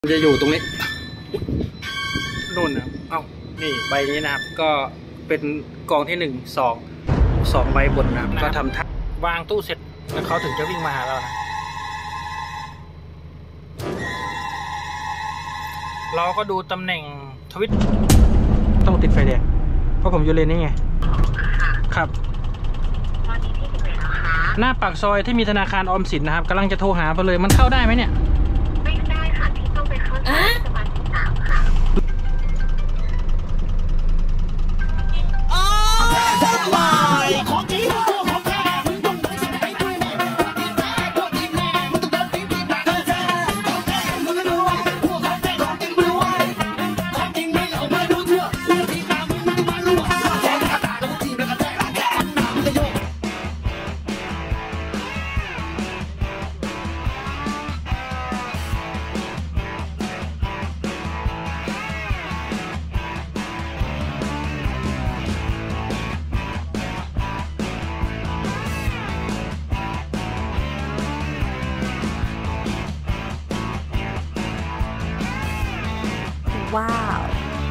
จะอยู่ตรงนี้นู่นนะเอ้านี่ใบนี้นะครับก็เป็นกองที่สองใบบนนะครับก็ทำท่าวางตู้เสร็จแล้วเขาถึงจะวิ่งมาหาเรานะเราก็ดูตำแหน่งทวิตต้องติดไฟแดงเพราะผมอยู่เลนนี้ไงครับหน้าปากซอยที่มีธนาคารออมสินนะครับกำลังจะโทรหาไปเลยมันเข้าได้ไหมเนี่ยไม่ได้ค่ะที่ต้องไปเข้าที่สมาชิก3ค่ะว้าว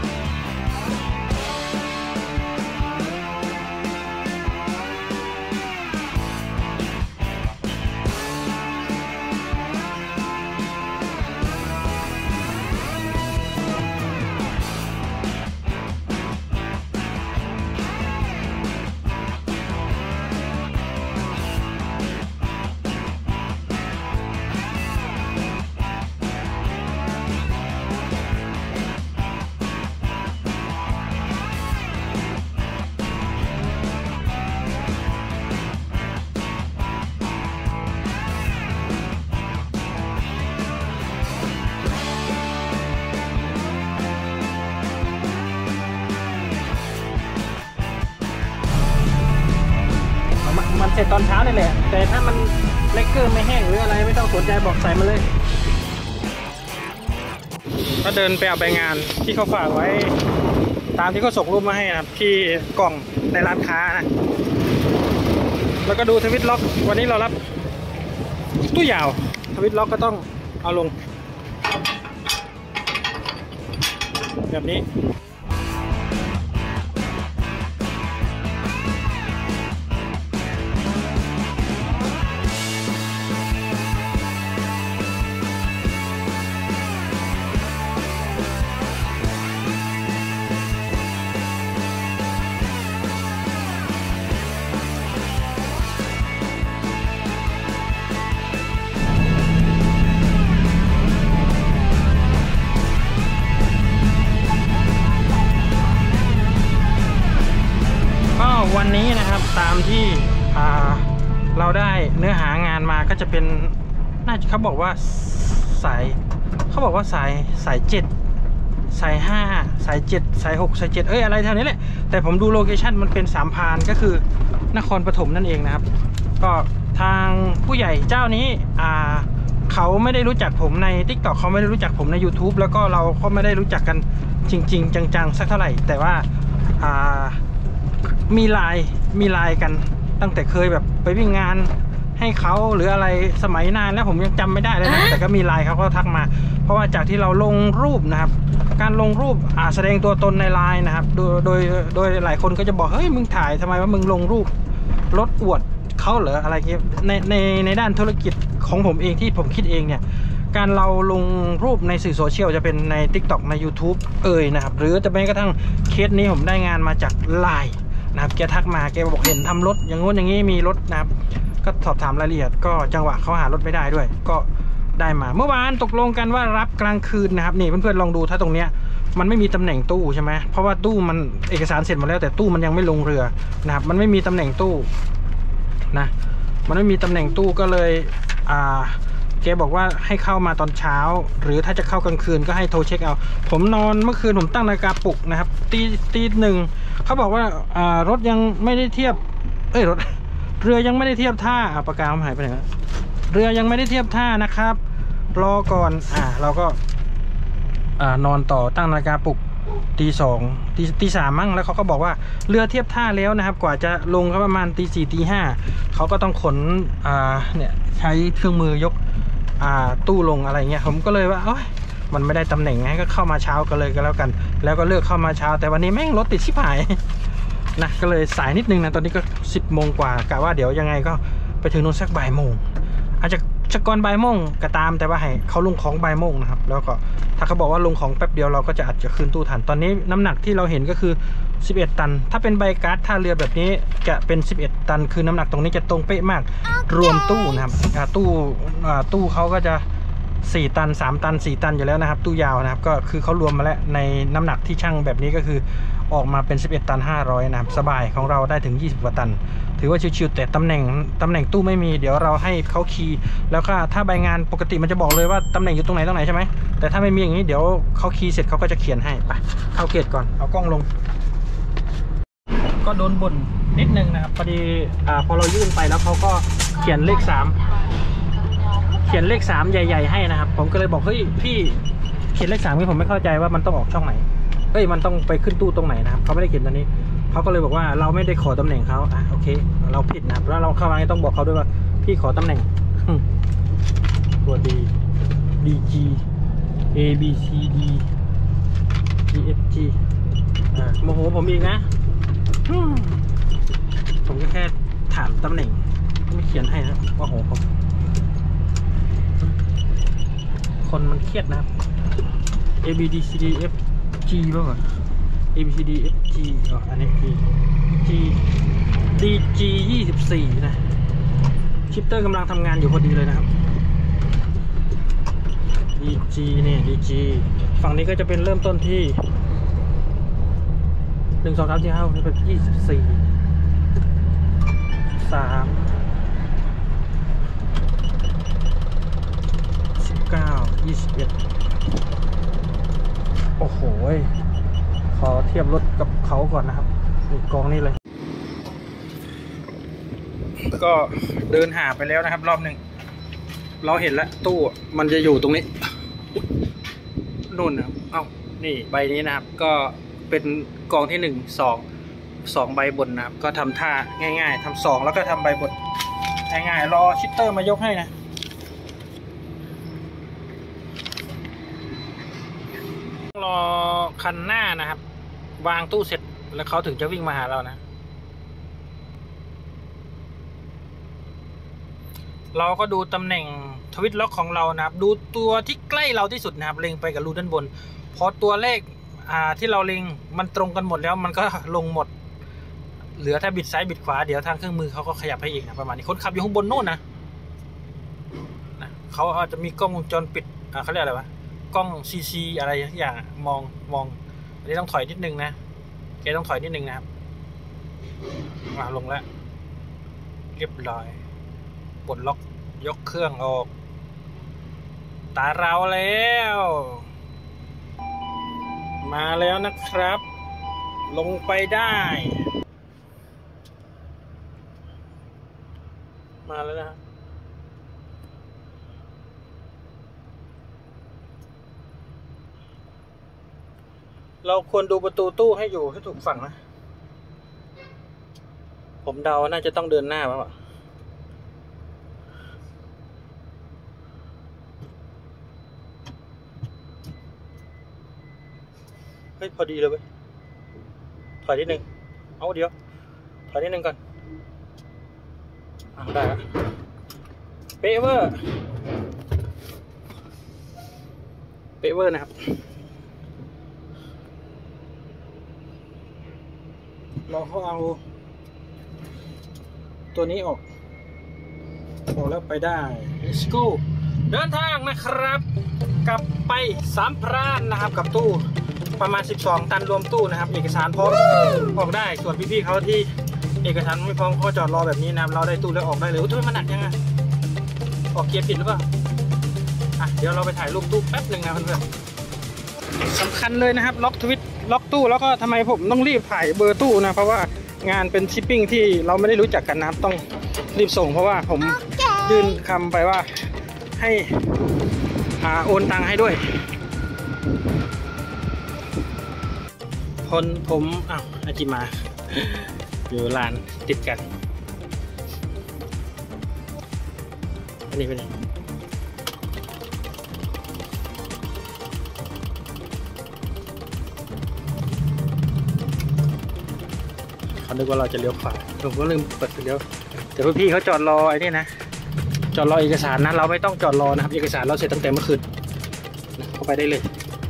มันเสร็จตอนเช้านี่แหละแต่ถ้ามันเลกเกอร์ไม่แห้งหรืออะไรไม่ต้องสนใจบอกใส่มาเลยก็เดินไปเอาใบงานที่เขาฝากไว้ตามที่เขาส่งรูปมาให้นะครับที่กล่องในร้านค้านะแล้วก็ดูทวิตล็อกวันนี้เรารับตู้ยาวทวิตล็อกก็ต้องเอาลงแบบนี้วันนี้นะครับตามที่เราได้เนื้อหางานมาก็จะเป็นน่าจะเขาบอกว่าสาย7สาย5สาย7สาย6สาย7อะไรเท่านี้แหละแต่ผมดูโลเคชั่นมันเป็น3 พานก็คือนครปฐมนั่นเองนะครับก็ทางผู้ใหญ่เจ้านี้เขาไม่ได้รู้จักผมใน TikTok เขาไม่ได้รู้จักผมใน YouTube แล้วก็เราก็ไม่ได้รู้จักกันจริงๆจังๆสักเท่าไหร่แต่ว่ามีไลน์กันตั้งแต่เคยแบบไปวิ่งงานให้เขาหรืออะไรสมัยนานแล้วผมยังจำไม่ได้เลยนะแต่ก็มีไลน์เขาก็ทักมาเพราะว่าจากที่เราลงรูปนะครับการลงรูปแสดงตัวตนในไลน์นะครับโดยหลายคนก็จะบอกเฮ้ยมึงถ่ายทำไมว่ามึงลงรูปรถอวดเขาเหรออะไรเงี้ยในด้านธุรกิจของผมเองที่ผมคิดเองเนี่ยการเราลงรูปในสื่อโซเชียลจะเป็นใน TikTok ใน YouTube นะครับหรือจะเป็นกระทั่งเคสนี้ผมได้งานมาจากไลน์นะครับแกทักมาแกบอกเห็นทำรถอย่างงู้นอย่างนี้มีรถนะครับก็สอบถามรายละเอียดก็จังหวะเขาหารถไม่ได้ด้วยก็ได้มาเมื่อวานตกลงกันว่ารับกลางคืนนะครับนี่เพื่อนๆลองดูถ้าตรงเนี้ยมันไม่มีตำแหน่งตู้ใช่ไหมเพราะว่าตู้มันเอกสารเสร็จหมดแล้วแต่ตู้มันยังไม่ลงเรือนะครับมันไม่มีตำแหน่งตู้นะมันไม่มีตำแหน่งตู้ก็เลยแกบอกว่าให้เข้ามาตอนเช้าหรือถ้าจะเข้ากลางคืนก็ให้โทรเช็คเอาผมนอนเมื่อคืนผมตั้งนาฬิกาปลุกนะครับตีหนึ่งเขาบอกว่ารถยังไม่ได้เทียบเรือยังไม่ได้เทียบท่าปากกาหายไปไหนเรือยังไม่ได้เทียบท่านะครับรอก่อนเราก็นอนต่อตั้งนาฬิกาปลุก ตี 3มั้งแล้วเขาก็บอกว่าเรือเทียบท่าแล้วนะครับกว่าจะลงก็ประมาณตี 4 ตี 5เขาก็ต้องขนเนี่ยใช้เครื่องมือยกตู้ลงอะไรเงี้ยผมก็เลยว่ามันไม่ได้ตำแหน่งไงก็เข้ามาเช้ากันเลยก็แล้วกัน แล้วก็เลือกเข้ามาเช้าแต่วันนี้แม่งรถติดชิบหายนะก็เลยสายนิดนึงนะตอนนี้ก็10 โมงกว่ากะว่าเดี๋ยวยังไงก็ไปถึงนู่นสักบ่ายโมงอาจจะก่อนบ่ายโมงก็ตามแต่ว่าให้เขาลงของบ่ายโมงนะครับแล้วก็ถ้าเขาบอกว่าลงของแป๊บเดียวเราก็จะอาจจะขึ้นตู้ทันตอนนี้น้ำหนักที่เราเห็นก็คือ11 ตันถ้าเป็นใบการ์ดท่าเรือแบบนี้จะเป็น11 ตันคือน้ำหนักตรงนี้จะตรงเป๊ะมากรวมตู้นะครับตู้เขาก็จะ4 ตัน3 ตัน4 ตันอยู่แล้วนะครับตู้ยาวนะครับก็คือเขารวมมาแล้วในน้ำหนักที่ช่างแบบนี้ก็คือออกมาเป็น11 ตัน 500นะครับสบายของเราได้ถึง20 กว่าตันถือว่าชิวๆแต่ตำแหน่งตู้ไม่มีเดี๋ยวเราให้เขาคีย์แล้วก็ถ้าใบงานปกติมันจะบอกเลยว่าตำแหน่งอยู่ตรงไหนใช่ไหมแต่ถ้าไม่มีอย่างนี้เดี๋ยวเขาคีย์เสร็จเขาก็จะเขียนให้ไปเข้าเกตก่อนเอากล้องลงก็โดนบ่นนิดนึงนะครับพอดีพอเรายื่นไปแล้วเขาก็เขียนเลข3ใหญ่ๆให้นะครับผมก็เลยบอกเฮ้ยพี่เขียนเลข3นี่ผมไม่เข้าใจว่ามันต้องออกช่องไหนเฮ้ยมันต้องไปขึ้นตู้ตรงไหนนะครับเขาไม่ได้เขียนตรงนี้เขาก็เลยบอกว่าเราไม่ได้ขอตำแหน่งเขาโอเคเราผิดนะครับแล้วเราเข้ามาต้องบอกเขาด้วยว่าพี่ขอตำแหน่งตัว DG ABCD EFG โมโหผมอีกนะผมก็แค่ถามตำแหน่งไม่เขียนให้นะว่าโหคนมันเครียดนะครับ ABCDFG ป่ะก่อน ABCDFG อันนี้DG 24นะชิปเตอร์กำลังทำงานอยู่พอดีเลยนะครับ DG เนี่ย DG ฝั่งนี้ก็จะเป็นเริ่มต้นที่1 2 3 4 5นี่เป็น24 3 19 21โอ้โหขอเทียบรถกับเขาก่อนนะครับนี่กองนี้เลยก็เดินหาไปแล้วนะครับรอบหนึ่งเราเห็นแล้วตู้มันจะอยู่ตรงนี้นู่นนะครับเอ้านี่ใบนี้นะครับก็เป็นกองที่2ใบบนนะครับก็ทำท่าง่ายๆทำ2แล้วก็ทำใบบนง่ายๆรอชิปเตอร์มายกให้นะรอคันหน้านะครับวางตู้เสร็จแล้วเขาถึงจะวิ่งมาหาเรานะเราก็ดูตำแหน่งทวิตล็อกของเรานะครับดูตัวที่ใกล้เราที่สุดนะครับเล็งไปกับรูด้านบนพอตัวเลขที่เราเล็งมันตรงกันหมดแล้วมันก็ลงหมดเหลือถ้าบิดซ้ายบิดขวาเดี๋ยวทางเครื่องมือเขาก็ขยับให้อีกนะประมาณนี้คนขับอยู่ข้างบนโน่นนะเขาอาจจะมีกล้องวงจรปิดเขาเรียกอะไรวะกล้องCCอะไรอย่างมองอันนี้ต้องถอยนิดนึงนะแกต้องถอยนิดนึงนะครับลงแล้วเรียบร้อยปลดล็อกยกเครื่องออกตาเราแล้วมาแล้วนะครับลงไปได้มาแล้วนะเราควรดูประตูตู้ให้อยู่ให้ถูกฝั่งนะผมเดาน่าจะต้องเดินหน้าป่ะเฮ้ยพอดีเลยเว้ยถอยนิดนึงเอาเดี๋ยวถอยนิดนึงก่อนได้แล้วเปเวอร์นะครับเราเขาเอาตัวนี้ออกแล้วไปได้ let's go เดินทางนะครับกลับไปสามพรานนะครับกับตู้ประมาณ12 ตันรวมตู้นะครับเอกสารพร้อมออกได้ส่วนพี่ๆเขาที่เอกสารไม่พร้อมเขาจอดรอแบบนี้นะครับเราได้ตู้แล้วออกได้เลยทำไมมันหนักยังไงออกเกียร์ผิดหรือเปล่าเดี๋ยวเราไปถ่ายรูปตู้แป๊บหนึ่งนะเพื่อนๆสำคัญเลยนะครับล็อกทวิตล็อกตู้แล้วก็ทำไมผมต้องรีบถ่ายเบอร์ตู้นะเพราะว่างานเป็นชิปปิ้งที่เราไม่ได้รู้จักกันนะครับต้องรีบส่งเพราะว่าผมยื่นคำไปว่าให้โอนตังค์ให้ด้วยผมอาจิมาอยู่ร้านติดกันอันนี้เป็นนึกว่าเราจะเลี้ยวขวาผมก็ลืมเปิดไฟเลี้ยวแต่พี่เขาจอดรอไอ้นี่นะจอดรอเอกสารนะเราไม่ต้องจอดรอนะครับเอกสารเราเสร็จตั้งแต่เมื่อคืนเข้าไปได้เลย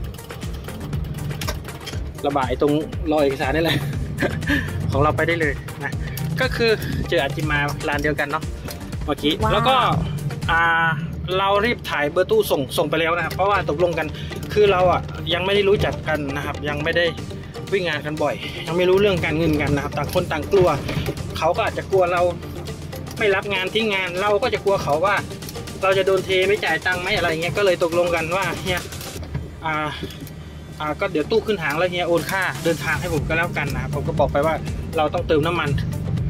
ระบายตรงรอเอกสารนี่แหละ ของเราไปได้เลยนะก็คือเจออาจิมาร้านเดียวกันเนาะเมื่อกี้แล้วก็เรารีบถ่ายเบอร์ตู้ส่งไปแล้วนะครับเพราะว่าตกลงกันคือเรายังไม่ได้รู้จักกันนะครับยังไม่ได้วิ่งงานกันบ่อยยังไม่รู้เรื่องการเงินกันนะครับต่างคนต่างกลัวเขาก็อาจจะกลัวเราไม่รับงานทิ้งงานเราก็จะกลัวเขาว่าเราจะโดนเทไม่จ่ายตังค์ไหมอะไรเงี้ยก็เลยตกลงกันว่าเฮียก็เดี๋ยวตู้ขึ้นหางแล้วเฮียโอนค่าเดินทางให้ผมก็แล้วกันนะผมก็บอกไปว่าเราต้องเติมน้ำมัน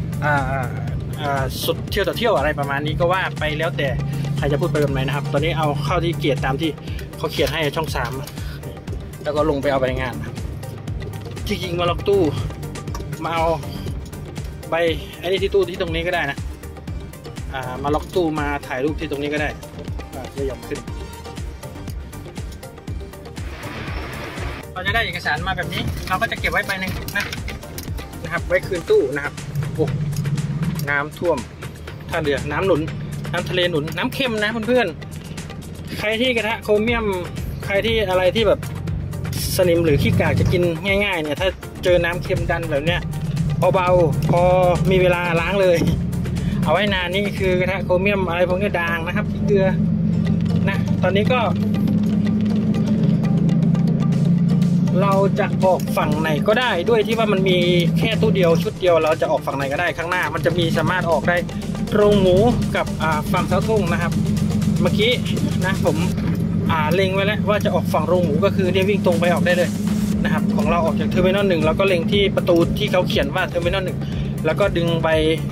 สุดเที่ยวต่อเที่ยวอะไรประมาณนี้ก็ว่าไปแล้วแต่ใครจะพูดไปแบบไหนนะครับตอนนี้เอาเข้าที่เกียรติตามที่เขาเขียนให้ช่อง3แล้วก็ลงไปเอาใบงานจริงๆมาล็อกตู้มาเอาใบไอ้นี่ที่ตู้ที่ตรงนี้ก็ได้นะมาล็อกตู้มาถ่ายรูปที่ตรงนี้ก็ได้จะยอมขึ้นเราจะได้เอกสารมาแบบนี้เราก็จะเก็บไว้ใบหนึ่งนะครับไว้คืนตู้นะครับโอ้น้ำท่วมท่าเรือน้ำหนุนน้ำทะเลหนุนน้ำเค็มนะเพื่อนๆใครที่กระทะโครเมียมใครที่อะไรที่แบบสนิมหรือขี้กากจะกินง่ายๆเนี่ยถ้าเจอน้ำเค็มดันแบบเนี้ยเบาๆพอมีเวลาล้างเลยเอาไว้นานนี่คือกระทะโครเมียมอะไรพวกนี้ด่างนะครับเกลือนะตอนนี้ก็เราจะออกฝั่งไหนก็ได้ด้วยที่ว่ามันมีแค่ตู้เดียวชุดเดียวเราจะออกฝั่งไหนก็ได้ข้างหน้ามันจะมีสามารถออกได้โรงหมูกับฝั่งเสาธงนะครับเมื่อกี้นะผมเล็งไว้แล้วว่าจะออกฝั่งโรงหมูก็คือเนี่ยวิ่งตรงไปออกได้เลยนะครับของเราออกจากเทอร์มินอล1แล้วก็เล็งที่ประตูที่เขาเขียนว่าเทอร์มินอล1แล้วก็ดึงใบ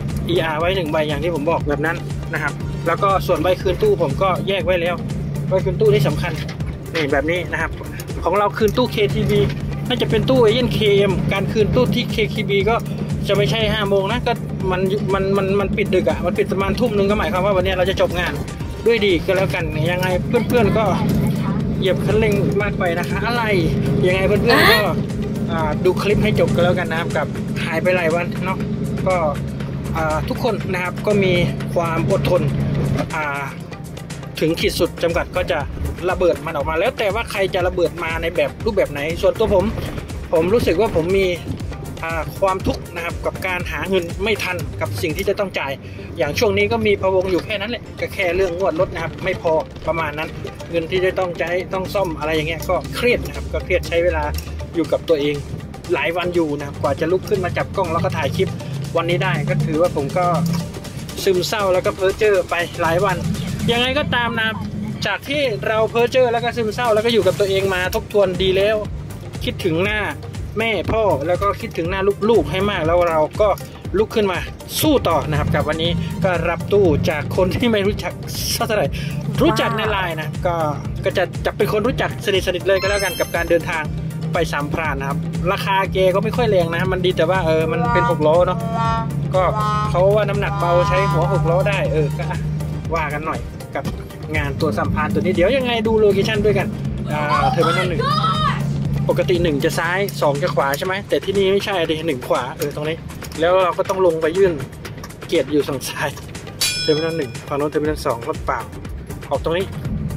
ER ไว้1ใบอย่างที่ผมบอกแบบนั้นนะครับแล้วก็ส่วนใบคืนตู้ผมก็แยกไว้แล้วใบคืนตู้ที่สำคัญนี่แบบนี้นะครับของเราคืนตู้ KTB น่าจะเป็นตู้เอเย่น KM การคืนตู้ที่ KTB ก็จะไม่ใช่5 โมงนะก็มันปิดดึกมันปิดประมาณทุ่มนึงก็หมายความว่าวันนี้เราจะจบงานด้วยดีก็แล้วกันยังไงเพื่อนๆก็เหยียบคันเร่งมากไปนะคะอะไรยังไงเพื่อนๆก็ดูคลิปให้จบก็แล้วกันนะครับกับหายไปหลายวันเนาะก็ทุกคนนะครับก็มีความอดทนถึงขีดสุดจำกัดก็จะระเบิดมันออกมาแล้วแต่ว่าใครจะระเบิดมาในแบบรูปแบบไหนส่วนตัวผมรู้สึกว่าผมมีความทุกข์นะครับกับการหาเงินไม่ทันกับสิ่งที่จะต้องจ่ายอย่างช่วงนี้ก็มีพะวงอยู่แค่นั้นแหละก็แค่เรื่องงวดรถนะครับไม่พอประมาณนั้นเงินที่จะต้องใช้ต้องซ่อมอะไรอย่างเงี้ยก็เครียดนะครับก็เครียดใช้เวลาอยู่กับตัวเองหลายวันอยู่นะครับกว่าจะลุกขึ้นมาจับกล้องแล้วก็ถ่ายคลิปวันนี้ได้ก็ถือว่าผมก็ซึมเศร้าแล้วก็เพ้อเจ้อไปหลายวันยังไงก็ตามนะจากที่เราเพ้อเจ้อแล้วก็ซึมเศร้าแล้วก็อยู่กับตัวเองมาทบทวนดีแล้วคิดถึงหน้าแม่พ่อแล้วก็คิดถึงหน้าลูกๆให้มากแล้วเราก็ลุกขึ้นมาสู้ต่อนะครับกับวันนี้ก็รับตู้จากคนที่ไม่รู้จักสักเท่าไหร่รู้จักในไลน์นะก็จะเป็นคนรู้จักสนิทเลยก็แล้วกันกับการเดินทางไปสามพรานนะครับราคาเกก็ไม่ค่อยแรงนะมันดีแต่ว่ามันเป็น6 ล้อเนาะก็เขาว่าน้ำหนักเบาใช้หัว6 ล้อได้ก็ว่ากันหน่อยกับงานตัวสามพรานตัวนี้เดี๋ยวยังไงดูโลเคชั่นด้วยกันเทอร์มินอล1ปกติ1จะซ้าย2จะขวาใช่ไหมแต่ที่นี่ไม่ใช่ดิ1ขวาตรงนี้แล้วเราก็ต้องลงไปยื่นเกียรติอยู่ฝั่งซ้ายเทอร์มินอล1ฝั่งโน้นเทอร์มินอล2รถเปล่าออกตรงนี้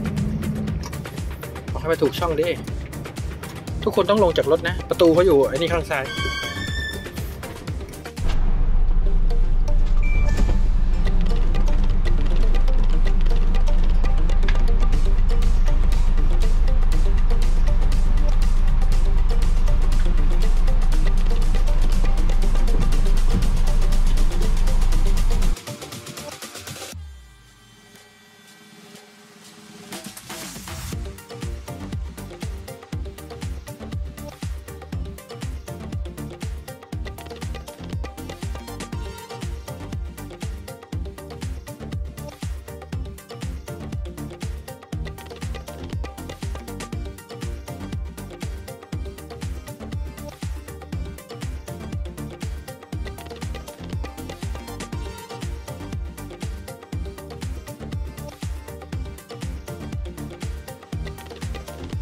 ออกให้ไปถูกช่องดิทุกคนต้องลงจากรถนะประตูเขาอยู่ไอ้นี่ข้างซ้าย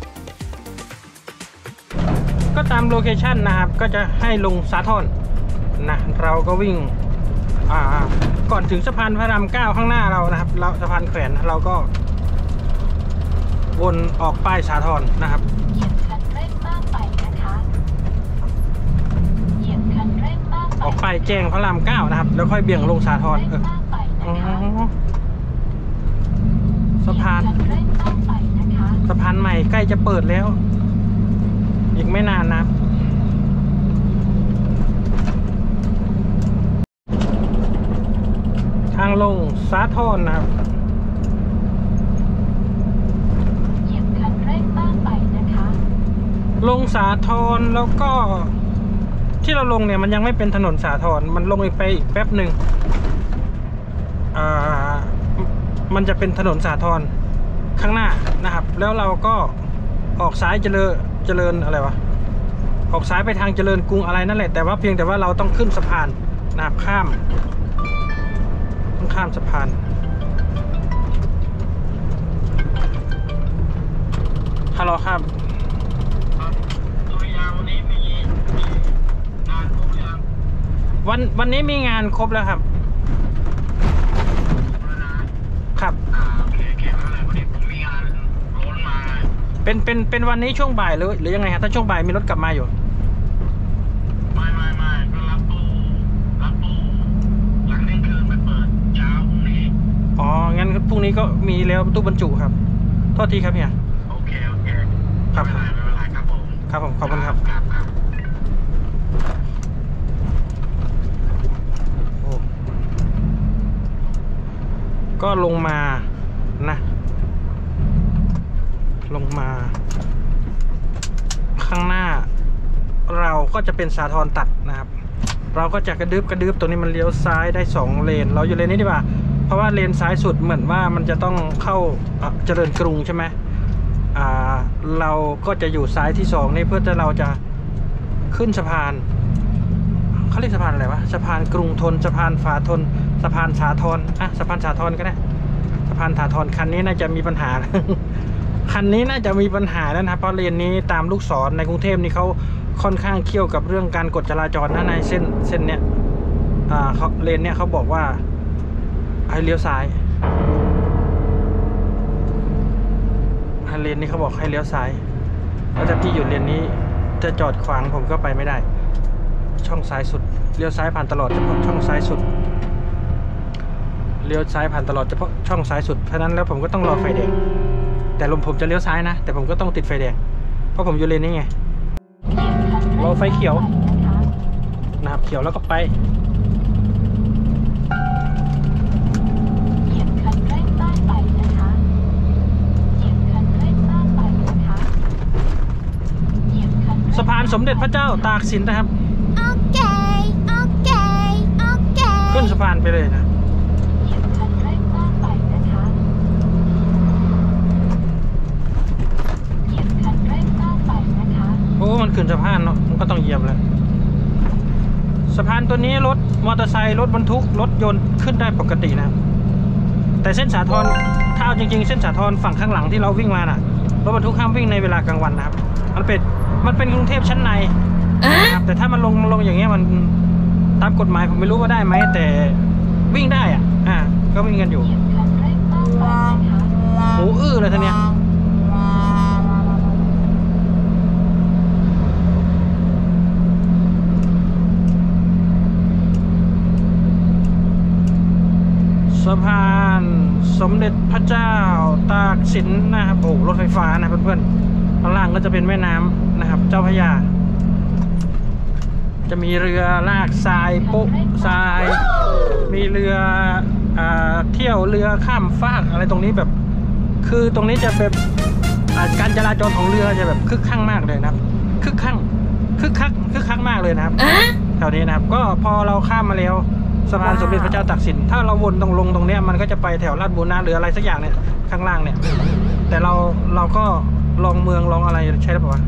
ก็ตามโลเคชันนะครับก็จะให้ลงสาทรนะเราก็วิ่งก่อนถึงสะพานพระราม 9ข้างหน้าเรานะครับเราสะพานแขวนเราก็วนออกป้ายสาทรนะครับเหยียบคันเร่งมากไปนะคะเหยียบคันเร่งมากไปออกป้ายแจ้งพระราม 9นะครับแล้วค่อยเบี่ยงลงสาทรสะพานสะพานใหม่ใกล้จะเปิดแล้วอีกไม่นานนะทางลงสาทรนะครับเหยียบคันเร่งมากไปนะคะลงสาทรแล้วก็ที่เราลงเนี่ยมันยังไม่เป็นถนนสาทรมันลงไปอีกแป๊บหนึ่งมันจะเป็นถนนสาทรข้างหน้านะครับแล้วเราก็ออกซ้ายเจริญอะไรวะออกซ้ายไปทางเจริญกรุงอะไรนั่นแหละแต่ว่าเพียงแต่ว่าเราต้องขึ้นสะพานนะครับข้ามสะพานฮัลโหลครับวันนี้มีงานครบแล้วครับครับเป็นวันนี้ช่วงบ่ายหรือยังไงครับถ้าช่วงบ่ายมีรถกลับมาอยู่ไม่ก็รับตู้หลังเที่ยงคืนไปเปิดเช้าพรุ่งนี้อ๋องั้นพรุ่งนี้ก็มีแล้วตู้บรรจุครับโทษทีครับเฮียโอเคครับไม่เป็นไรครับผมครับผมขอบคุณครับก็ลงมานะลงมาข้างหน้าเราก็จะเป็นสาทรตัดนะครับเราก็จะกระดึบตัวนี้มันเลี้ยวซ้ายได้2เลนเราอยู่เลนนี้ดีกว่าเพราะว่าเลนซ้ายสุดเหมือนว่ามันจะต้องเข้าเจริญกรุงใช่ไหมเราก็จะอยู่ซ้ายที่2นี่เพื่อเราจะขึ้นสะพานเขาเรียกสะพานอะไรวะสะพานกรุงทนสะพานฝาทนสะพานสาทรสะพานสาทรก็ได้สะพานสาทรคันนี้น่าจะมีปัญหา คันนี้น่าจะมีปัญหาแล้วนะเพราะเลนนี้ตามลูกศรในกรุงเทพนี่เขาค่อนข้างเขี่ยวกับเรื่องการกฎจราจรนะในเส้นเนี้ยเลนเนี้ยเขาบอกว่าให้เลี้ยวซ้ายเลนนี้เขาบอกให้เลี้ยวซ้ายแล้วถ้าพี่อยู่เลนนี้จะจอดขวางผมก็ไปไม่ได้ช่องซ้ายสุดเลี้ยวซ้ายผ่านตลอดเฉพาะช่องซ้ายสุดเลี้ยวซ้ายผ่านตลอดเฉพาะช่องซ้ายสุดเพราะนั้นแล้วผมก็ต้องรอไฟแดงแต่ผมจะเลี้ยวซ้ายนะแต่ผมก็ต้องติดไฟแดงเพราะผมอยู่เลนนี้ไงรอไฟเขียวนะครับเขียวแล้วก็ไปสะพานสมเด็จพระเจ้าตากสินนะครับขึ้นสะพานไปเลยนะโอ้มันขึ้นสะพานเนาะมันก็ต้องเหยียบแล้วสะพานตัวนี้รถมอเตอร์ไซค์รถบรรทุกรถยนต์ขึ้นได้ปกตินะแต่เส้นสาทรถ้าเอาจริงๆเส้นสาทรฝั่งข้างหลังที่เราวิ่งมาน่ะรถบรรทุกห้ามวิ่งในเวลากลางวันนะครับมันเป็นกรุงเทพชั้นในนะครับแต่ถ้ามันลงอย่างเงี้ยมันตามกฎหมายผมไม่รู้ว่าได้ไหมแต่วิ่งได้ก็วิ่งกันอยู่หูอื้อเลยท่านี้สะพานสมเด็จพระเจ้าตากสินนะครับโอ้รถไฟฟ้านะเพื่อนๆข้างล่างก็จะเป็นแม่น้ำนะครับเจ้าพระยาจะมีเรือลากทรายปุ๊ทรายมีเรือเที่ยวเรือข้ามฟากอะไรตรงนี้แบบคือตรงนี้จะแบบการจราจรของเรือจะแบบคึกคักมากเลยนะครับคึกคักมากเลยนะครับแถวนี้นะครับก็พอเราข้ามมาแล้วสะพานสมเด็จพระเจ้าตากสินถ้าเราวนตรงเนี้ยมันก็จะไปแถวลาดบุรณะหรืออะไรสักอย่างเนี่ยข้างล่างเนี่ยแต่เราก็ลองเมืองลองอะไรใช่หรือเปล่า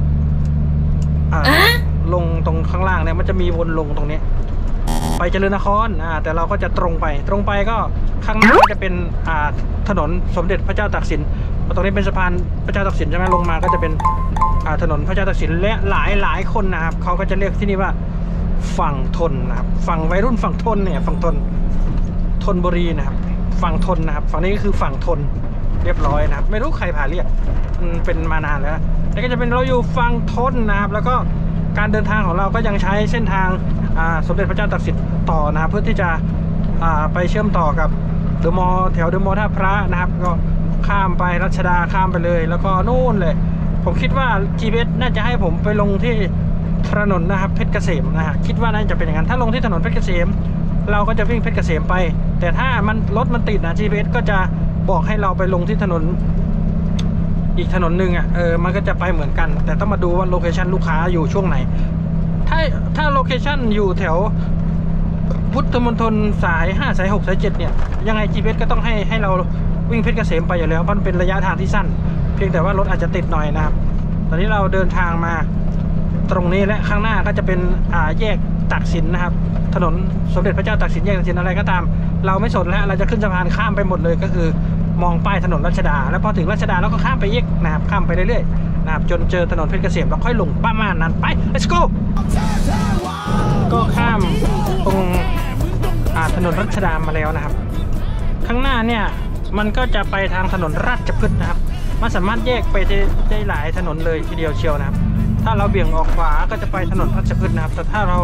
ลงตรงข้างล่างเนี่ยมันจะมีวนลงตรงนี้ไปเจริญนครแต่เราก็จะตรงไปก็ข้างหน้าก็จะเป็นถนนสมเด็จพระเจ้าตากสินตรงนี้เป็นสะพานพระเจ้าตากสินใช่ไหมลงมาก็จะเป็นถนนพระเจ้าตากสินและหลายคนนะครับเขาก็จะเรียกที่นี่ว่าฝั่งทนนะครับฝั่งวัยรุ่นฝั่งทนเนี่ยฝั่งทนบุรีนะครับฝั่งทนนะครับฝั่งนี้ก็คือฝั่งทนเรียบร้อยนะครับไม่รู้ใครพาเรียกเป็นมานานแล้วแล้วก็จะเป็นเราอยู่ฝั่งทนนะครับแล้วก็การเดินทางของเราก็ยังใช้เส้นทางสมเด็จพระเจ้าตากสินต่อนะครับเพื่อที่จะไปเชื่อมต่อกับเดอะมอลล์แถวเดอะมอลล์ท่าพระนะครับก็ข้ามไปรัชดาข้ามไปเลยแล้วก็นู่นเลยผมคิดว่า GPS น่าจะให้ผมไปลงที่ถนนนะครับเพชรเกษมนะฮะคิดว่าน่าจะเป็นอย่างนั้นถ้าลงที่ถนนเพชรเกษมเราก็จะวิ่งเพชรเกษมไปแต่ถ้ามันรถมันติดนะ GPS ก็จะบอกให้เราไปลงที่ถนนอีกถนนหนึ่งมันก็จะไปเหมือนกันแต่ต้องมาดูว่าโลเคชันลูกค้าอยู่ช่วงไหนถ้าโลเคชันอยู่แถวพุทธมณฑลสาย5สาย6สาย7เนี่ยยังไง GPS ก็ต้องให้เราวิ่งเพชรเกษมไปอยู่แล้วเพราะมันเป็นระยะทางที่สั้นเพียงแต่ว่ารถอาจจะติดหน่อยนะครับตอนนี้เราเดินทางมาตรงนี้และข้างหน้าก็จะเป็นแยกตากสินนะครับถนนสมเด็จพระเจ้าตากสินแยกตากสินอะไรก็ตามเราไม่สนแล้วเราจะขึ้นสะพานข้ามไปหมดเลยก็คือมองป้ายถนนรัชดาแล้วพอถึงรัชดาเราก็ข้ามไปอีกนะครับข้ามไปเรื่อยๆนะครับจนเจอถนนเพชรเกษมแล้วค่อยลงประมาณนั้นไป let's go ก็ข้ามตรงถนนรัชดามาแล้วนะครับข้างหน้าเนี่ยมันก็จะไปทางถนนราชพฤกษ์นะครับมันสามารถแยกไปได้หลายถนนเลยทีเดียวเชียวนะครับถ้าเราเบี่ยงออกขวาก็จะไปถนนราชพฤกษ์นะครับแต่ถ้าเรา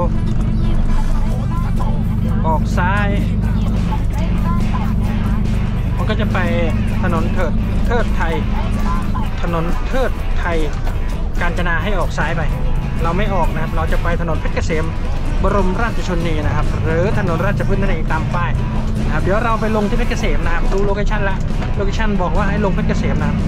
ออกซ้ายมันก็จะไปถนนเทิดไทยถนนเทิดไทยกาญจนาให้ออกซ้ายไปเราไม่ออกนะครับเราจะไปถนนเพชรเกษมบรมราชชนนีนะครับหรือถนนราชพฤกษ์นั่นเองตามป้ายนะครับเดี๋ยวเราไปลงที่เพชรเกษมนะครับดูโลเคชั่นละโลเคชั่นบอกว่าให้ลงเพชรเกษมนะครับ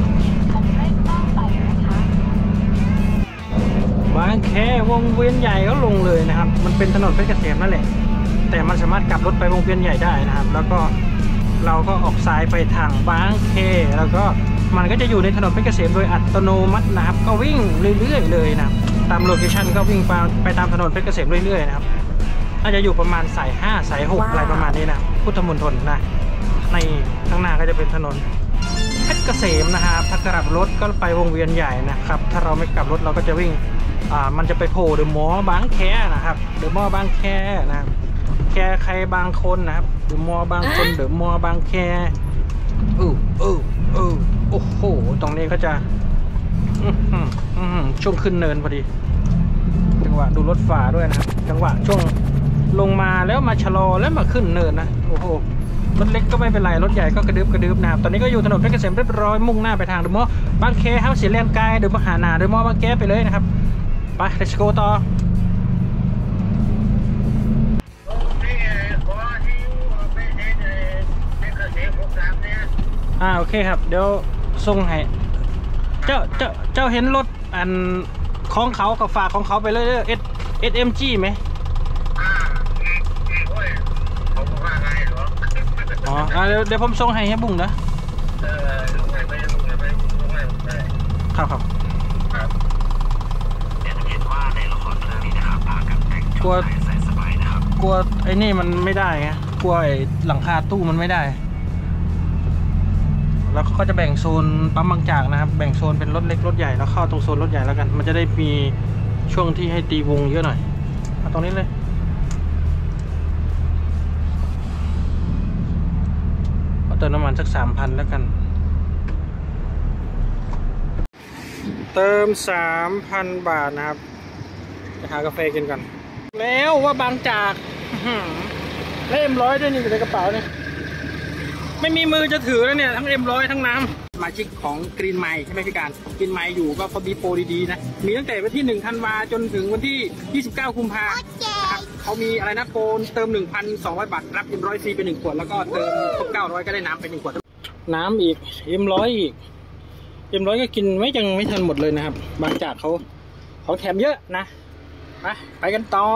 บางแควงเวียนใหญ่ก็ลงเลยนะครับมันเป็นถนนเพชรเกษมนั่นแหละแต่มันสามารถกลับรถไปวงเวียนใหญ่ได้นะครับแล้วก็เราก็ออกซ้ายไปทางบางแคแล้วก็มันก็จะอยู่ในถนนเพชรเกษมโดยอัตโนมัตินะครับก็วิ่งเรื่อยๆเลยนะตามโลเคชั่นก็วิ่งไปตามถนนเพชรเกษมเรื่อยๆนะครับน่าจะอยู่ประมาณสาย5สาย6อะไรประมาณนี้นะพุทธมณฑลนะในข้างหน้าก็จะเป็นถนนเพชรเกษมนะครับถ้ากลับรถก็ไปวงเวียนใหญ่นะครับถ้าเราไม่กลับรถเราก็จะวิ่งมันจะไปโผล่เดอะมอลล์บางแคนะครับเดอะมอลล์บางแคนะครับแคใครบางคนนะครับเดอะมอลล์บางคนเดอะมอลล์บางแคโอ้โหตรงนี้ก็จะช่วงขึ้นเนินพอดีจังหวะดูรถฝ่าด้วยนะครับจังหวะช่วงลงมาแล้วมาชะลอแล้วมาขึ้นเนินนะโอ้โหรถเล็กก็ไม่เป็นไรรถใหญ่ก็กระดึบนะครับตอนนี้ก็อยู่ถนนเพชรเกษมเรียบร้อยมุ่งหน้าไปทางเดอะมอลล์บางแคห้าวเสียแลนกายเดอะมหานาเดอะมอลล์บางแคไปเลยนะครับไป let's go ต่อโอเคครับเดี๋ยวส่งให้เจ้าเห็นรถอันของเขากับฝากของเขาไปเลยSMG ไหมอ๋อเดี๋ยวผมส่งให้บุ้งนะครับเห็นว่าในละครเรื่องนี้นะครับพากันแต่งชุดใส่สบายนะครับกลัวไอ้นี่มันไม่ได้ไงกลัวไอ้หลังคาตู้มันไม่ได้แล้วก็จะแบ่งโซนปั๊มบางจากนะครับแบ่งโซนเป็นรถเล็กรถใหญ่แล้วเข้าตรงโซนรถใหญ่แล้วกันมันจะได้มีช่วงที่ให้ตีวงเยอะหน่อยเอาตรงนี้เลยเอาเติมน้ำมันสัก 3,000 แล้วกันเติม 3,000 บาทนะครับไปหากาแฟกินกันแล้วว่าบางจากแล้วM100ด้วยนี่อยู่ในกระเป๋าเนี่ยไม่มีมือจะถือแล้วเนี่ยทั้งM100ทั้งน้ำสมาชิกของกรีนไมล์ใช่ไหมพี่การกรีนไมล์อยู่ก็เขามีโปรดีๆนะมีตั้งแต่วันที่1 ธันวาจนถึงวันที่29 กุมภาพันธ์นะครับเขามีอะไรนะโปรเติม 1,200 บาทรับM100ฟรีไป1 ขวดแล้วก็เติมครบ900ก็ได้น้ำไป1 ขวดน้ำอีกM100อีกM100ก็กินยังไม่ทันหมดเลยนะครับบางจากเขาของแถมเยอะนะไปกันต่อ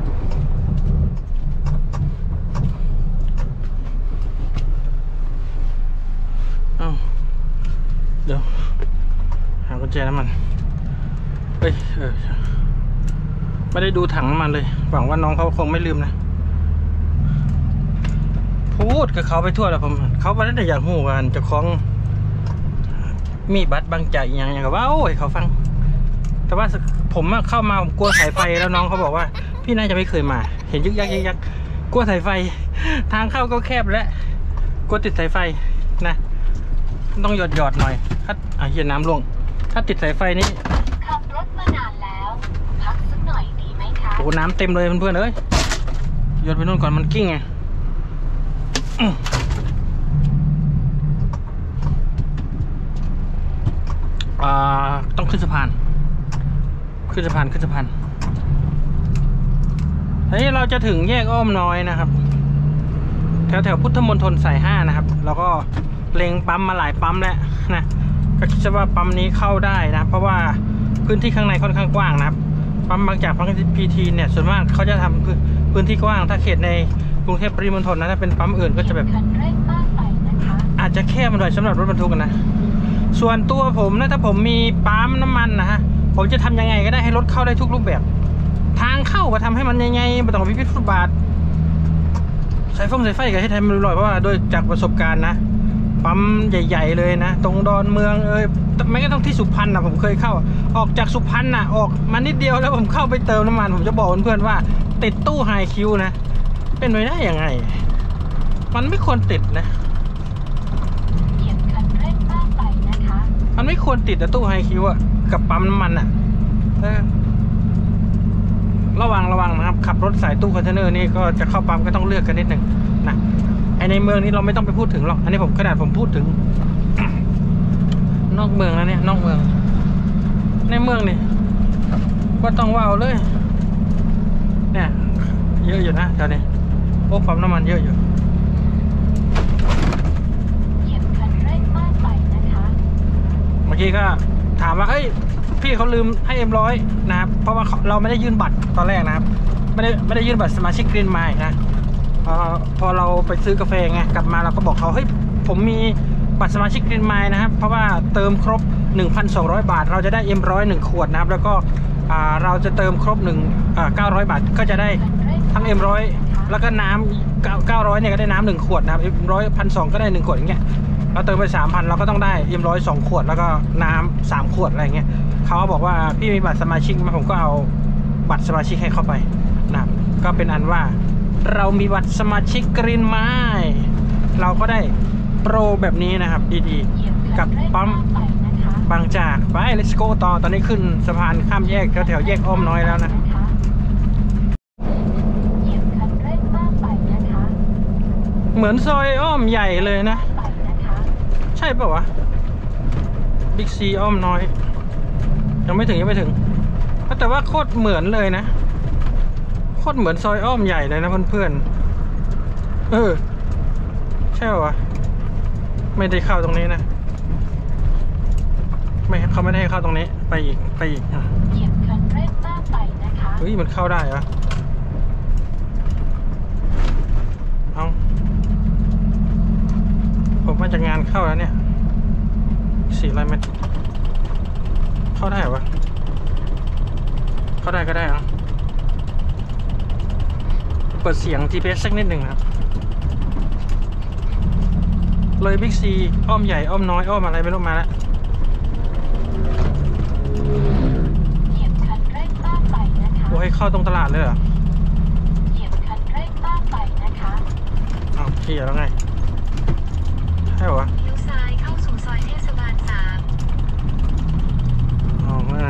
เดี๋ยวหากุญแจน้ำมันไม่ได้ดูถังน้ำมันเลยหวังว่าน้องเขาคงไม่ลืมนะพูดกับเขาไปทั่วแล้วผมเขาไม่ได้อยากหูกันจะคล้องมีบัตรบางใจอย่างกับว่าโอ้ยเขาฟังแต่ว่าผมเข้ามาผมกลัวสายไฟแล้วน้องเขาบอกว่าพี่น่าจะไม่เคยมา เห็นยึกยักยึกยักกลัวสายไฟ ทางเข้าก็แคบแล้วกลัวติดสายไฟนะต้องหยอดหน่อยถ้าเห็นน้ำลงถ้าติดสายไฟนี่ขับรถมานานแล้ว พักสักหน่อยดีไหมคะโอ้น้ำเต็มเลยเพื่อนๆเอ้ยหยดไปนู่นก่อนมันกิ้งไงต้องขึ้นสะพานทีนี้เราจะถึงแยกอ้อมน้อยนะครับแถวพุทธมณฑลสาย5นะครับแล้วก็เล็งปั๊มมาหลายปั๊มแล้วนะก็คิดว่าปั๊มนี้เข้าได้นะเพราะว่าพื้นที่ข้างในค่อนข้างกว้างนะครับปั๊มบางจากปั๊มพีทีเนี่ยส่วนมากเขาจะทำพื้นที่กว้างถ้าเขตในกรุงเทพปริมณฑลนะถ้าเป็นปั๊มอื่นก็จะแบบคันเร่งมากไปนะคะอาจจะแคบมาหน่อยสำหรับรถบรรทุกนะส่วนตัวผมนะถ้าผมมีปั๊มน้ำมันนะฮะผมจะทำยังไงก็ได้ให้รถเข้าได้ทุกรูปแบบทางเข้าก็ทำให้มันยังไงไม่ต้องพิพิธฟุตบาทสายไฟก็ให้ทำมันลอยเพราะว่าโดยจากประสบการณ์นะปั๊มใหญ่ๆเลยนะตรงดอนเมืองไม่ก็ต้องที่สุพรรณนะผมเคยเข้าออกจากสุพรรณนะออกมานิดเดียวแล้วผมเข้าไปเติมน้ำมันผมจะบอกเพื่อนๆว่าติดตู้ไฮคิวนะเป็นไปได้ยังไงมันไม่ควรติดนะเหยียบคันเร่งมากไปนะคะมันไม่ควรติดตู้ไฮคิวอะกับปั๊มน้ำมันอะระวังนะครับขับรถสายตู้คอนเทนเนอร์นี่ก็จะเข้าปั๊มก็ต้องเลือกกันนิดหนึ่งนะไอในเมืองนี้เราไม่ต้องไปพูดถึงหรอกอันนี้ขนาดผมพูดถึง นอกเมืองแล้วเนี่ยนอกเมืองในเมืองนี่ก็ต้องว้าวเลยเนี่ยเยอะอยู่นะแถวนี้โอ้ปั๊มน้ำมันเยอะอยู่เหยียบคันเร่งมากไปนะคะเมื่อกี้ก็ถามว่าเอ้ยพี่เขาลืมให้M100นะครับเพราะว่าเราไม่ได้ยื่นบัตรตอนแรกนะครับไม่ได้ยื่นบัตรสมาชิกกรีนไมล์นะพอเราไปซื้อกาแฟไงกลับมาเราก็บอกเขาเฮ้ยผมมีบัตรสมาชิกกรีนไมล์นะครับเพราะว่าเติมครบ 1,200 บาทเราจะได้M100 1 ขวดนะครับแล้วก็เราจะเติมครบ900 บาทก็จะได้ทั้งM100แล้วก็น้ำ900เนี่ยก็ได้น้ำ1 ขวดนะครับM100 1,200ก็ได้1 ขวดอย่างเงี้ยเราเติมไป 3,000 เราก็ต้องได้M100 2 ขวดแล้วก็น้ำ3 ขวดอะไรเงี้ยเขาบอกว่าพี่มีบัตรสมาชิกมาผมก็เอาบัตรสมาชิกให้เข้าไปนะครับก็เป็นอันว่าเรามีบัตรสมาชิกกรีนไมล์เราก็ได้โปรแบบนี้นะครับดีๆกับปั๊มบางจากไป let's go ต่อตอนนี้ขึ้นสะพานข้ามแยกแถวแยกอ้อมน้อยแล้วนะเหยียบคันเร่งมากไปนะคะเหมือนซอยอ้อมใหญ่เลยนะใช่ป่าววะบิ๊กซีอ้อมน้อยยังไม่ถึงแต่ว่าโคตรเหมือนเลยนะโคตรเหมือนซอยอ้อมใหญ่เลยนะเพื่อนๆใช่ป่าววะไม่ได้เข้าตรงนี้นะเขาไม่ได้ให้เข้าตรงนี้ไปอีกเหยียบคันเร่งมากไปนะคะเฮ้ยมันเข้าได้เหรอเอาผมมาจากงานเข้าแล้วเนี่ย400 เมตรเข้าได้เหรอวะเข้าได้ก็ได้อะเปิดเสียง GPS สักนิดหนึ่งครับเลยบิ๊กซีอ้อมใหญ่อ้อมน้อยอ้อมอะไรไม่รู้มาแล้วเหยียบคันเร่งมากไปนะคะโอ้ให้เข้าตรงตลาดเลยเหรอเหยียบคันเร่งมากไปนะคะอ้าวเขี่ยแล้วไงใช่เหรอวะเลี้ยวซ้ายเข้าสู่ซอยเทศบาล3 อ๋อไม่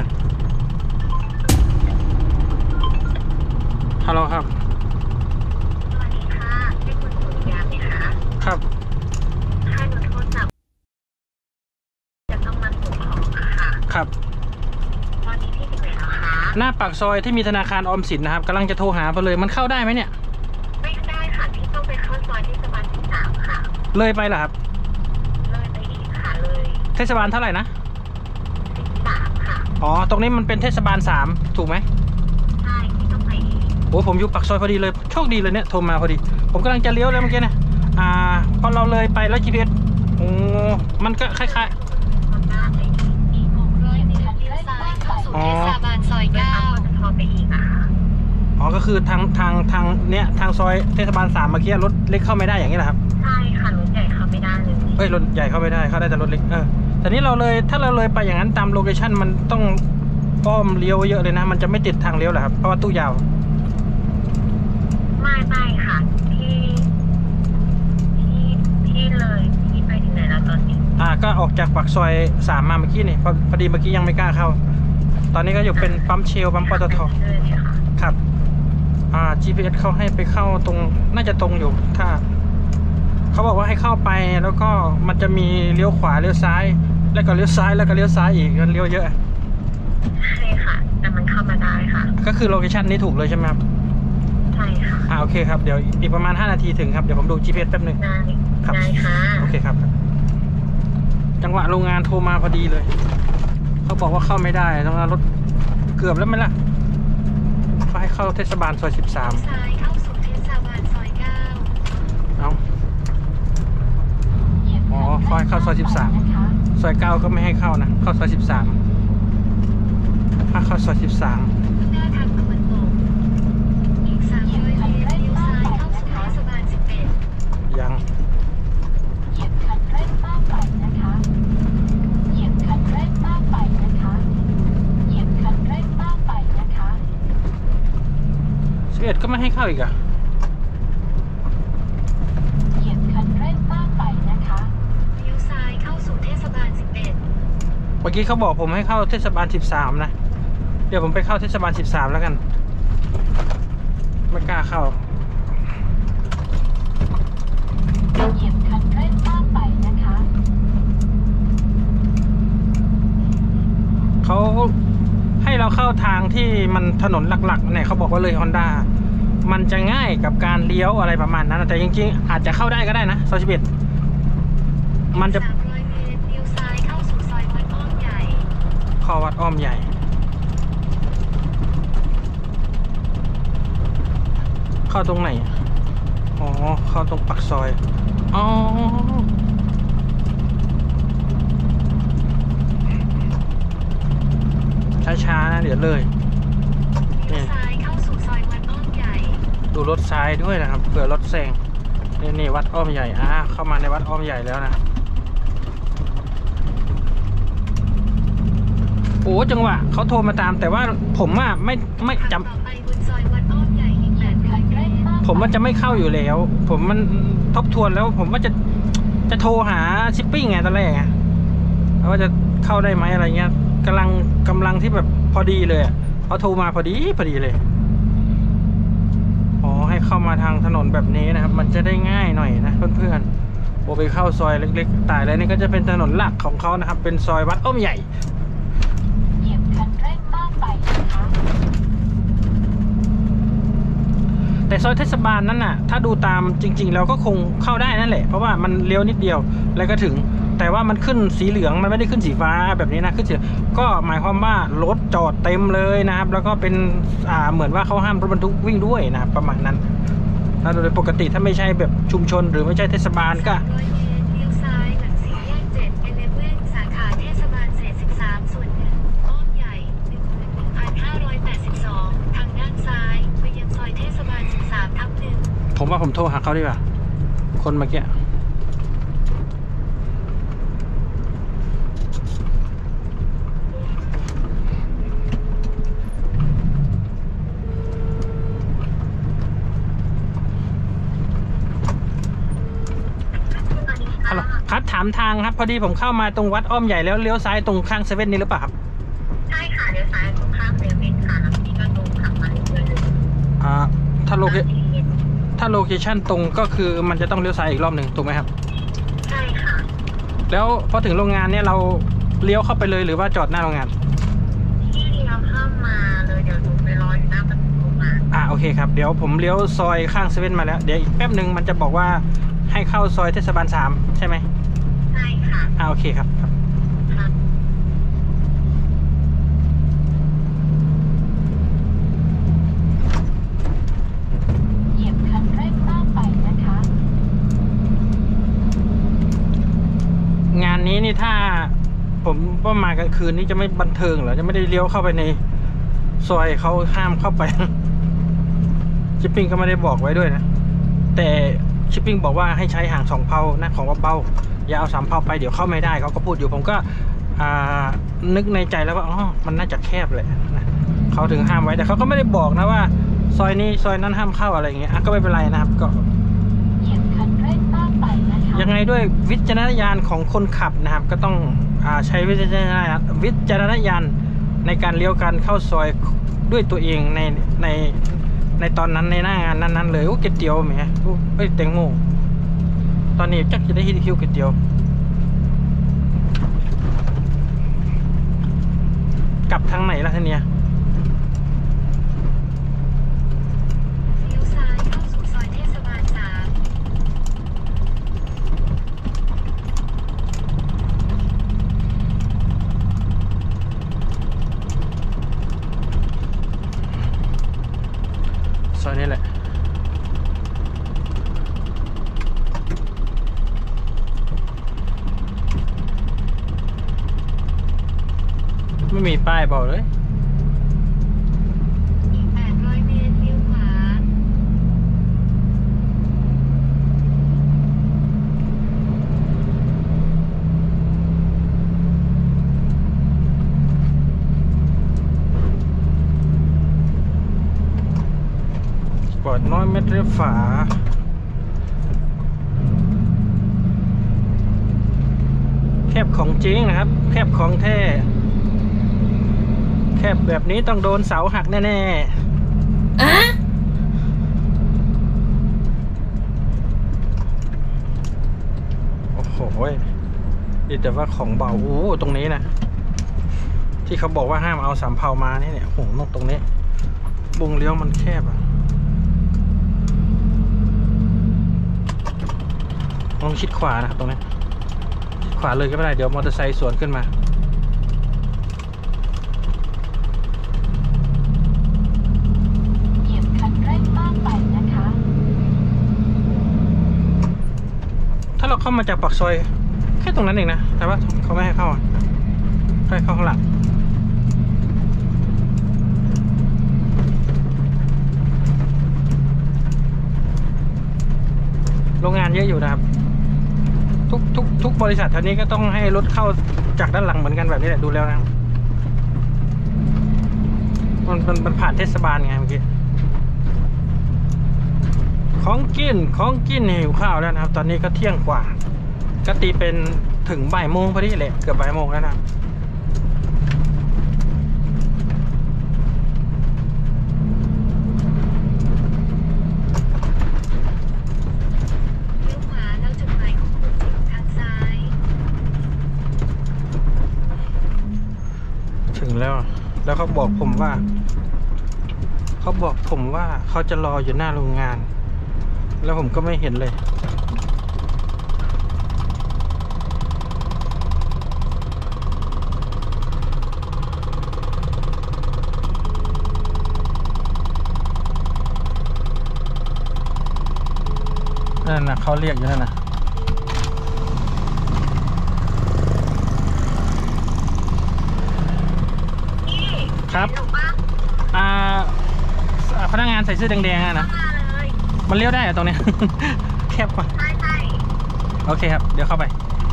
ฮัลโหลครับสวัสดีค่ะให้คุณสุริยาไหมคะครับให้หนูโทรศัพท์จะต้องมาส่งของค่ะครับตอนนี้พี่ถึงไหนแล้วคะหน้าปากซอยที่มีธนาคารออมสินนะครับกำลังจะโทรหาไปเลยมันเข้าได้ไหมเนี่ยไม่ได้ค่ะพี่ต้องไปเข้าซอยเทศบาล13ค่ะเลยไปเหรอครับเลยไปอีกค่ะเลยเทศบาลเท่าไหร่นะ 13ค่ะอ๋อตรงนี้มันเป็นเทศบาล3ถูกไหมใช่พี่ต้องไปอีกโอ้ผมอยู่ปากซอยพอดีเลยโชคดีเลยเนี่ยโทรมาพอดีผมกำลังจะเลี้ยวแล้วเมื่อกี้นะพอเราเลยไปแล้ว GPS โอ้มันก็คล้ายๆอ๋ออ๋อก็คือทางเนี้ยทางซอยเทศบาล3เมื่อกี้รถเล็กเข้าไม่ได้อย่างนี้แหละครับใช่ค่ะรถใหญ่เข้าไม่ได้เลยรถใหญ่เข้าไม่ได้เข้าได้แต่รถเล็กแต่นี้ถ้าเราเลยไปอย่างนั้นตามโลเคชั่นมันต้องอ้อมเลี้ยวเยอะเลยนะมันจะไม่ติดทางเลี้ยวแหละครับเพราะว่าตู้ยาวไม่ค่ะที่เลยที่ไปถึงไหนแล้วตอนนี้ก็ออกจากปากซอย3มาเมื่อกี้นี่พอดีเมื่อกี้ยังไม่กล้าเข้า ตอนนี้ก็อยู่เป็นปั๊มเชลปั๊มปตทเลยเนี่ยค่ะครับ GPS เขาให้ไปเข้าตรงน่าจะตรงอยู่ถ้าเขาบอกว่าให้เข้าไปแล้วก็มันจะมีเลี้ยวขวาเลี้ยวซ้าย แล้วก็เลี้ยวซ้ายแล้วก็เลี้ยวซ้ายอีกมันเลี้ยวเยอะใช่ค่ะแต่มันเข้ามาได้ค่ะก็คือโลเคชั่นนี้ถูกเลยใช่ไหมครับใช่ค่ะโอเคครับเดี๋ยวอีกประมาณ5นาทีถึงครับเดี๋ยวผมดู GPS แป๊บนึงได้ครับได้ค่ะโอเคครับ จังหวะโรงงานโทรมาพอดีเลยเขาบอกว่าเข้าไม่ได้ต้องรถเกือบแล้วไหมล่ะเขาให้เข้าเทศบาลซอย13 ซ้ายเข้าสู่เทศบาลซอย9 เอาอ๋อเขาให้เข้าซอย13ซอย9ก็ไม่ให้เข้านะเข้าซอย13ถ้าเข้าซอย13 หน้าทางตะวันตกอีก300 เมตรเลี้ยวซ้ายเข้าสู่เทศบาล11 ยังเหยียบคันเร่งมากไปนะคะเหยียบคันเร่งมากไปนะคะเหยียบคันเร่งมากไปนะคะ 11ก็ไม่ให้เข้าอีกอะเหยียบคันเร่งมากไปนะคะเลี้ยวซ้ายเข้าสู่เทศบาล11 เมื่อกี้เขาบอกผมให้เข้าเทศบาล13นะเดี๋ยวผมไปเข้าเทศบาล13แล้วกันไม่กล้าเข้าเหยียบคันเร่งมากไปนะคะเขาให้เราเข้าทางที่มันถนนหลักๆเนี่ยเขาบอกว่าเลย Honda มันจะง่ายกับการเลี้ยวอะไรประมาณนั้นแต่จริงๆอาจจะเข้าได้ก็ได้นะซอย11มันจะ 300 เมตรเลี้ยวซ้ายเข้าสู่ซอยวัดอ้อมใหญ่เข้าวัดอ้อมใหญ่ เข้าตรงไหนอ๋อเข้าตรงปากซอยอ๋อช้าๆนะเดี๋ยวเลยเลี้ยวซ้ายเข้าสู่ซอยวัดอ้อมใหญ่ดูรถซ้ายด้วยนะครับเผื่อรถแซงนี่วัดอ้อมใหญ่เข้ามาในวัดอ้อมใหญ่แล้วนะโอ้จังหวะเขาโทรมาตามแต่ว่าผมไม่จต่อไปบนซอยวัดอ้อมใหญ่อีก800 เมตรำผมว่าจะไม่เข้าอยู่แล้ว ผมมันทบทวนแล้วผมว่าจะโทรหาชิปปิ้งไงตอนแรกไงว่าจะเข้าได้ไหมอะไรเงี้ยกำลังที่แบบพอดีเลยเขาโทรมาพอดีเลยอ๋อให้เข้ามาทางถนนแบบนี้นะครับมันจะได้ง่ายหน่อยนะเพื่อนๆโอไปเข้าซอยเล็กๆตายแล้วนี่ก็จะเป็นถนนหลักของเขานะครับเป็นซอยวัดอ้อมใหญ่เหยียบคันเร่งมากไปนะคะแต่ซอยเทศบาลนั้นน่ะถ้าดูตามจริงๆเราก็คงเข้าได้นั่นแหละเพราะว่ามันเลี้ยวนิดเดียวแล้วก็ถึงแต่ว่ามันขึ้นสีเหลืองมันไม่ได้ขึ้นสีฟ้าแบบนี้นะขึ้นสีก็หมายความว่ารถจอดเต็มเลยนะครับแล้วก็เป็นเหมือนว่าเขาห้ามรถบรรทุกวิ่งด้วยนะครับประมาณนั้นแล้วโดยปกติถ้าไม่ใช่แบบชุมชนหรือไม่ใช่เทศบาลก็ 300 เมตรเลี้ยวซ้ายหลังสี่แยก7 11 สาขาเทศบาลเศษ13 ส่วน 1 อ้อมใหญ่ 1,582 ทางด้านซ้ายไปยังซอยเทศบาล13/1 ผมว่าผมโทรหาเขาดีกว่าคนเมื่อกี้ครับถามทางครับพอดีผมเข้ามาตรงวัดอ้อมใหญ่แล้วเลี้ยวซ้ายตรงข้างเซเว่นนี่หรือเปล่าครับใช่ค่ะเลี้ยวซ้ายตรงข้ามเซเว่นค่ะแล้วพี่ก็ตรงขับมาเรื่อยๆถ้าโลเคชั่นตรงก็คือมันจะต้องเลี้ยวซ้ายอีกรอบหนึ่งถูกไหมครับใช่ค่ะแล้วพอถึงโรงงานเนี่ยเราเลี้ยวเข้าไปเลยหรือว่าจอดหน้าโรงงานที่เลี้ยวเข้ามาเลยเดี๋ยวหนูไปรออยู่หน้าประตูโรงงานโอเคครับเดี๋ยวผมเลี้ยวซอยข้างเซเว่นมาแล้วเดี๋ยวอีกแป๊บหนึ่งมันจะบอกว่าให้เข้าซอยเทศบาล3ใช่ไหมใช่ค่ะโอเคครับค่ะเหยียบคันเร่งมากไปนะคะงานนี้นี่ถ้าผมว่ามากลางคืนนี่จะไม่บันเทิงเหรอจะไม่ได้เลี้ยวเข้าไปในซอยเขาห้ามเข้าไป ชิปปิ้งก็ไม่ได้บอกไว้ด้วยนะแต่ชิปปิ้งบอกว่าให้ใช้ห่าง2 เผานะของเบาๆอย่าเอา3 เผาไปเดี๋ยวเข้าไม่ได้เขาก็พูดอยู่ผมก็นึกในใจแล้วว่าอ๋อมันน่าจะแคบแหละนะเขาถึงห้ามไว้แต่เขาก็ไม่ได้บอกนะว่าซอยนี้ซอยนั้นห้ามเข้าอะไรอย่างเงี้ยก็ไม่เป็นไรนะครับก็เหยียบคันเร่งมากไปนะคะยังไงด้วยวิจารณญาณของคนขับนะครับก็ต้องใช้วิจารณญาณในการเลี้ยวการเข้าซอยด้วยตัวเองในตอนนั้นในหน้างานนั้นๆเลยโอ้ก๋วยเตี๋ยวแหมโอ้ยแตงโมตอนนี้จักจะได้ฮิวก๋วยเตี๋ยวกลับทางไหนล่ะท่านเนี่ยเลี้ยวซ้ายเข้าสู่ซอยเทศบาล 3 ซอยนี้แหละไม่มีป้ายบอกเลยอีก 800 เมตรเลี้ยวขวาปอดน้อยเม็ดเรียบฝาแคบของจริงนะครับแคบของแท้แคบแบบนี้ต้องโดนเสาหักแน่ๆโอ้โหดีแต่ว่าของเบาโอ้ตรงนี้นะที่เขาบอกว่าห้ามเอาสำเภามาเนี่ยโหตรงนี้บุงเลี้ยวมันแคบอะลองชิดขวานะครับตรงนี้ชิดขวาเลยก็ไม่ได้เดี๋ยวมอเตอร์ไซค์สวนขึ้นมาเหยียบคันเร่งมากไปนะคะถ้าเราเข้ามาจากปากซอยแค่ตรงนั้นเองนะแต่ว่าเขาไม่ให้เข้าอ่ะให้เข้าข้างหลังโรงงานเยอะอยู่นะครับทุกบริษัทแถวนี้ก็ต้องให้รถเข้าจากด้านหลังเหมือนกันแบบนี้แหละดูแล้วนะมันผ่านเทศบาลไงเมื่อกี้ของกินหิวข้าวแล้วนะครับตอนนี้ก็เที่ยงกว่าก็ตีเป็นถึงบ่ายโมงพอดีเลยเกือบบ่ายโมงแล้วนะเลี้ยวขวาแล้วจุดหมายของคุณจะอยู่ทางซ้ายถึงแล้วเขาบอกผมว่าเขาจะรออยู่หน้าโรงงานแล้วผมก็ไม่เห็นเลยนั่นนะเขาเรียกอยู่นั่นนะครับพนักงานใส่เสื้อแดงๆนะมันเลี้ยวได้เหรอตรงเนี้ย แคบกว่าโอเคครับเดี๋ยวเข้าไป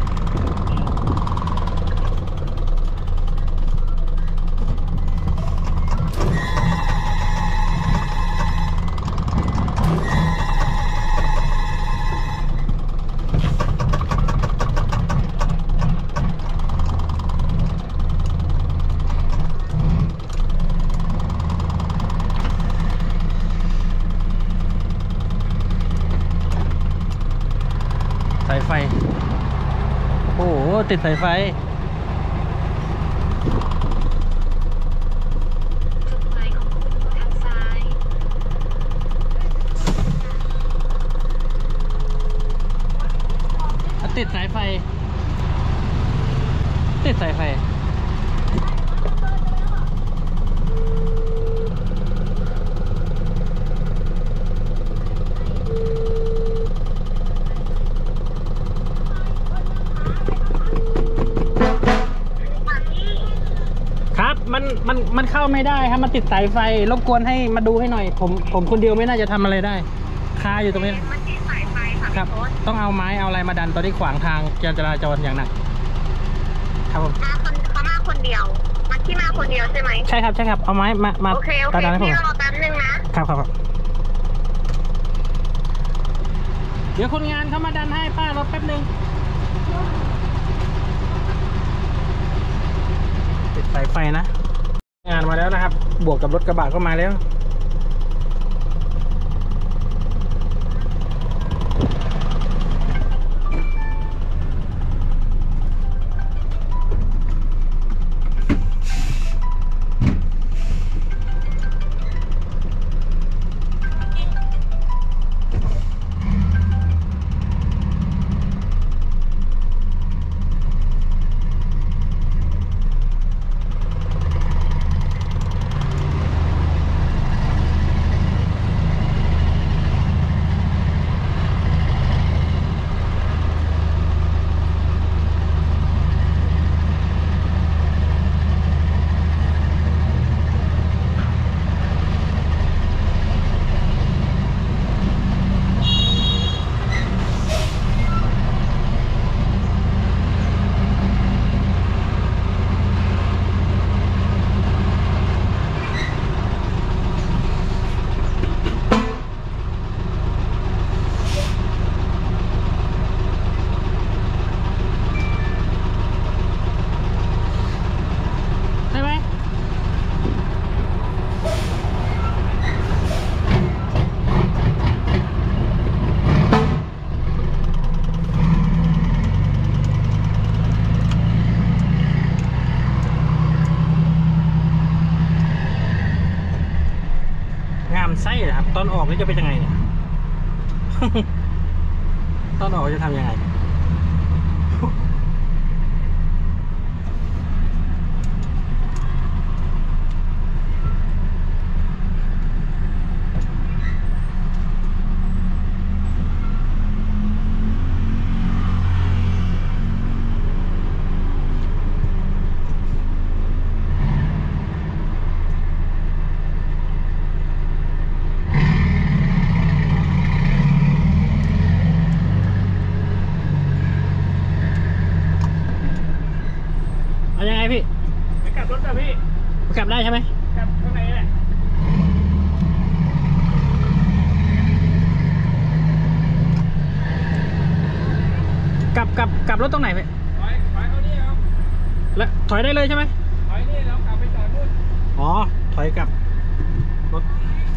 สายไฟโอ้โหติดสายไฟจุดหมายของคุณอยู่ทางซ้ายติดสายไฟครับมันเข้าไม่ได้ครับมันติดสายไฟรบกวนให้มาดูให้หน่อยผมคนเดียวไม่น่าจะทำอะไรได้คาอยู่ตรงนี้มันติดสายไฟค่ะครับต้องเอาไม้เอาอะไรมาดันตอนที่ขวางทางการจราจรอย่างหนักครับผมเขามาคนเดียวที่มาคนเดียวใช่ไหมใช่ครับเอาไม้มาโอเคดันให้ผมพี่รอแป๊บนึงนะครับเดี๋ยวคนงานเขามาดันให้ป้ารถแป๊บนึงติดสายไฟนะงานมาแล้วนะครับบวกกับรถกระบะก็มาแล้วไส้เหรอครับตอนออกนี่จะเป็นยังไงเนี่ย ตอนออกจะทำยังไงยังไงพี่ไปกลับรถนะพี่กลับได้ใช่ไหมกลับข้างในแหละกลับรถตรงไหนพี่ถอยเขานี่ครับแล้วถอยได้เลยใช่ไหมถอยนี่แล้วกลับไปจอดนู่นอ๋อถอยกลับรถ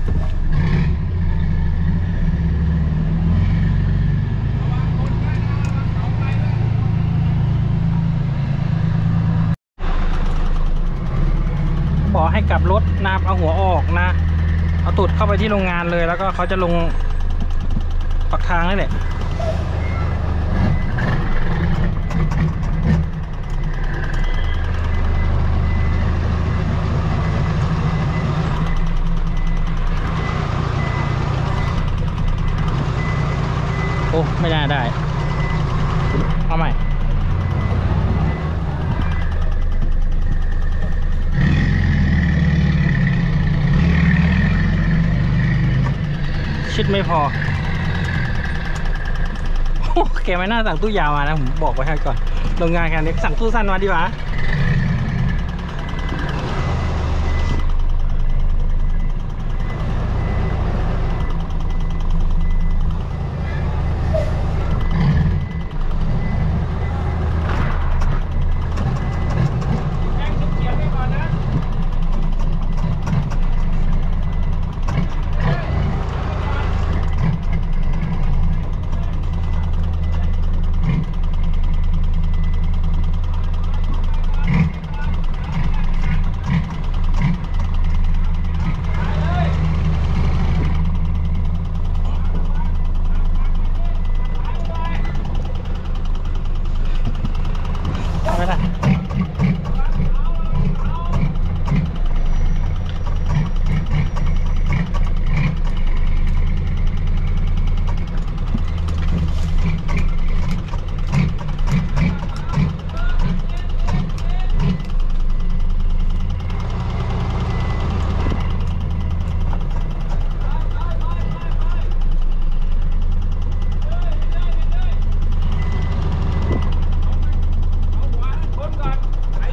บอกให้กลับรถนะเอาหัวออกนะเอาตูดเข้าไปที่โรงงานเลยแล้วก็เขาจะลงปักทางนี่แหละโอ้ไม่ได้เอาใหม่ชิดไม่พอแกไม่น่าสั่งตู้ยาวมานะผมบอกไว้ให้ก่อนโรงงานกันเด็กสั่งตู้สั้นมาดีกว่า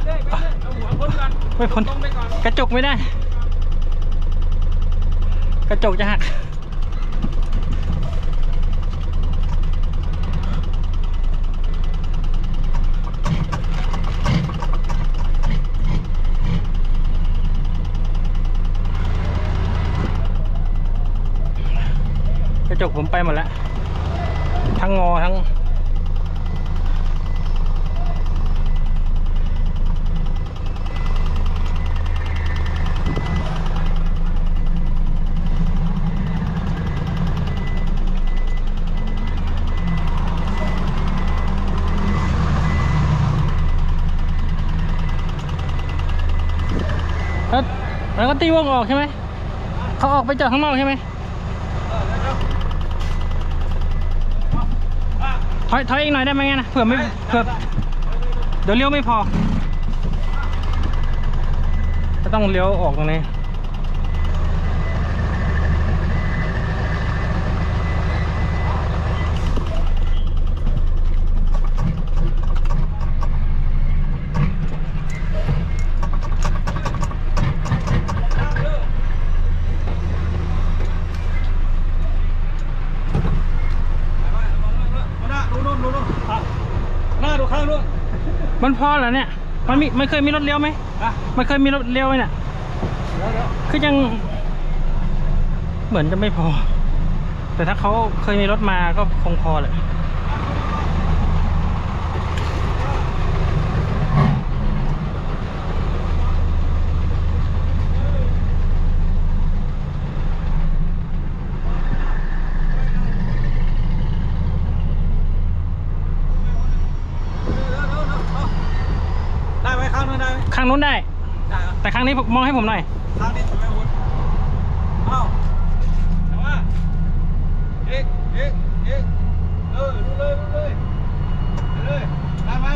ไม่พ้นกระจกไม่ได้กกระจกจะหักกระจกผมไปหมดแล้วทั้งงอทั้งแล้วก็ตีวงออกใช่ไหมเขาออกไปจอดข้างนอกใช่ไหมถอยอีกหน่อยได้ไหมงั้นนะเผื่อเดี๋ยวเลี้ยวไม่พอจะต้องเลี้ยวออกตรงนี้มันพอเหรอเนี่ยมันเคยมีรถเลี้ยวไหมมันเคยมีรถเลี้ยวไหมเนี่ยคือยังเหมือนจะไม่พอแต่ถ้าเขาเคยมีรถมาก็คงพอแหละข้างนู้นได้แต่ข้างนี้มองให้ผมหน่อยข้างนี้ถูกไหมคุณอ้าวแต่ว่าเอ๊ะดูเลยได้ไหม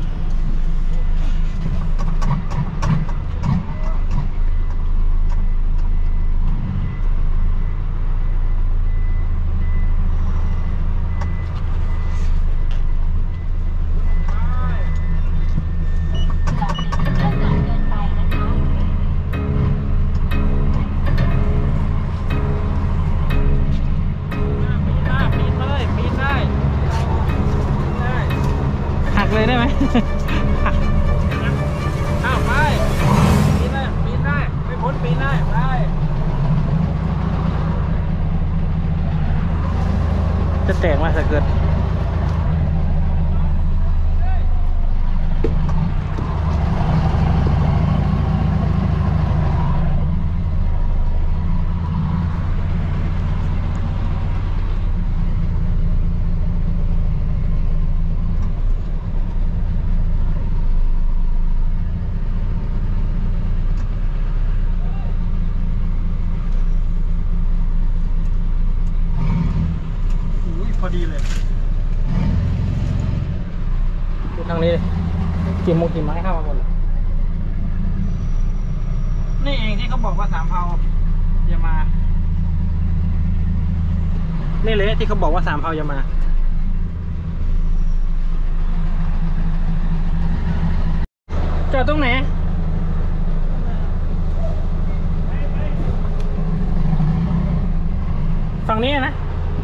เลยได้ไหม อ้าวไปปีนได้ไม่พ้นปีนได้ไปจะแตกมาถ้าเกิดพอดีเลยดูทางนี้เลยกี่ไม้เข้ามาหมดเลยนี่เองที่เขาบอกว่า3 เผาอย่ามานี่เลยที่เขาบอกว่า3 เผาอย่ามาจอดตรงไหนฝั่งนี้นะ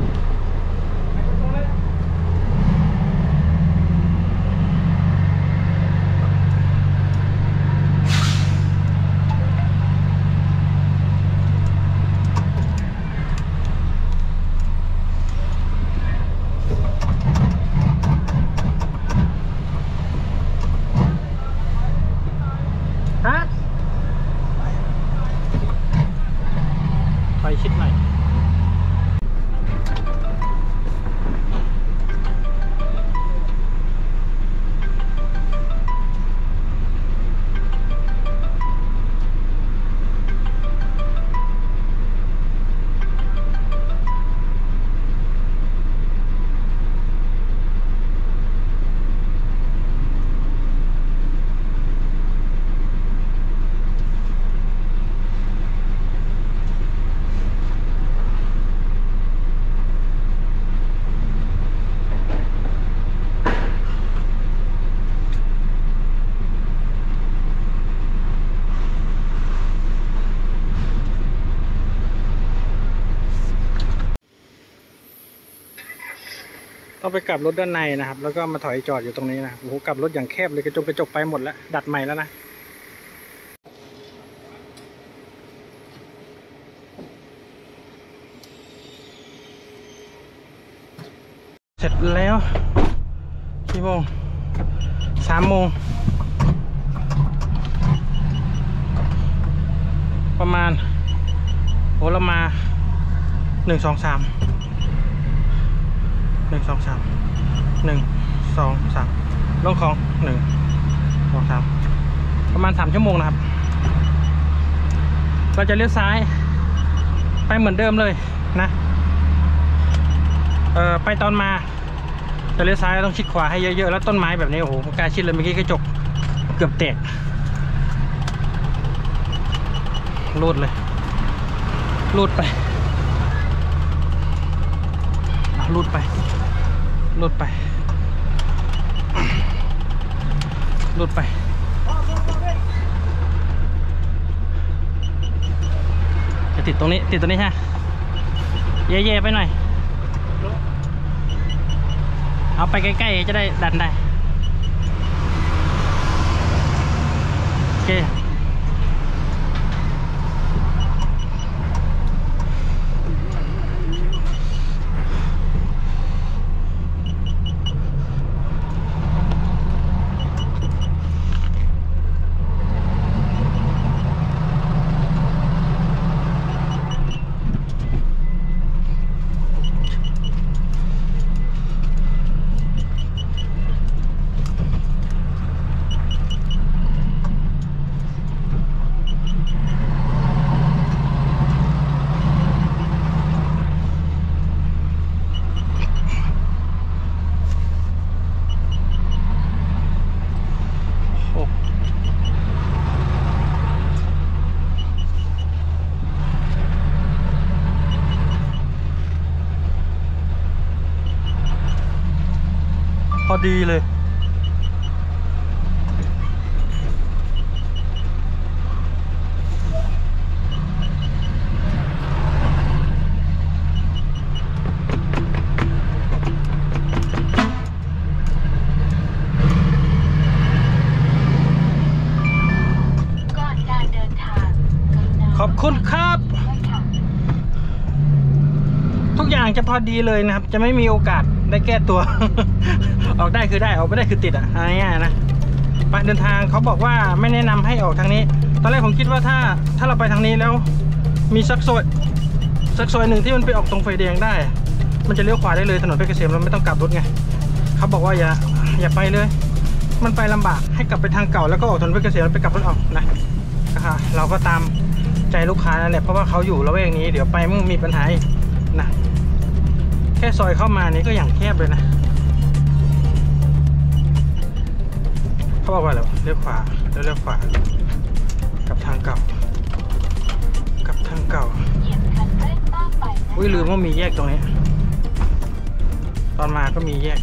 ไปชิดหน่อยต้องไปกลับรถด้านในนะครับ แล้วก็มาถอยจอดอยู่ตรงนี้นะโอ้โหกลับรถอย่างแคบเลยกระจกไปหมดแล้วดัดใหม่แล้วนะเสร็จแล้วกี่โมง3 โมงประมาณโอ้เรามา1 2 3 1 2 3 ลงของ1 2 3ประมาณ3 ชั่วโมงนะครับเราจะเลี้ยวซ้ายไปเหมือนเดิมเลยนะไปตอนมาจะเลี้ยวซ้ายต้องชิดขวาให้เยอะๆแล้วต้นไม้แบบนี้โอ้โหกล้าชิดเลยเมื่อกี้กระจกเกือบแตกรูดเลยรูดไปรูดไปรูดไปรูดไปจะติดตรงนี้ใช่เย่ๆไปหน่อยเอาไปใกล้ๆจะได้ดันได้โอเคพอดีเลยก่อนการเดินทางขอบคุณครับทุกอย่างจะพอดีเลยนะครับจะไม่มีโอกาสได้แก้ตัว ออกได้คือได้ออกไม่ได้คือติดอ่ะง่ายๆนะไปเดินทางเขาบอกว่าไม่แนะนำให้ออกทางนี้ตอนแรกผมคิดว่าถ้าเราไปทางนี้แล้วมีสักซอยหนึ่งที่มันไปออกตรงไฟแดงได้มันจะเลี้ยวขวาได้เลยถนนเพชรเกษมเราไม่ต้องกลับรถไงเขาบอกว่าอย่าไปเลยมันไปลำบากให้กลับไปทางเก่าแล้วก็ออกถนนเพชรเกษมแล้วไปกลับรถออกนะเราก็ตามใจลูกค้านั่นแหละเพราะว่าเขาอยู่ละแวกนี้เดี๋ยวไปมึงมีปัญหานะแค่ซอยเข้ามานี่ก็อย่างแคบเลยนะเขาบอกว่าอะไรเลี้ยวขวาเลี้ยวขวากลับทางเก่าอุ้ยลืมว่ามีแยกตรงนี้ตอนมาก็มีแยก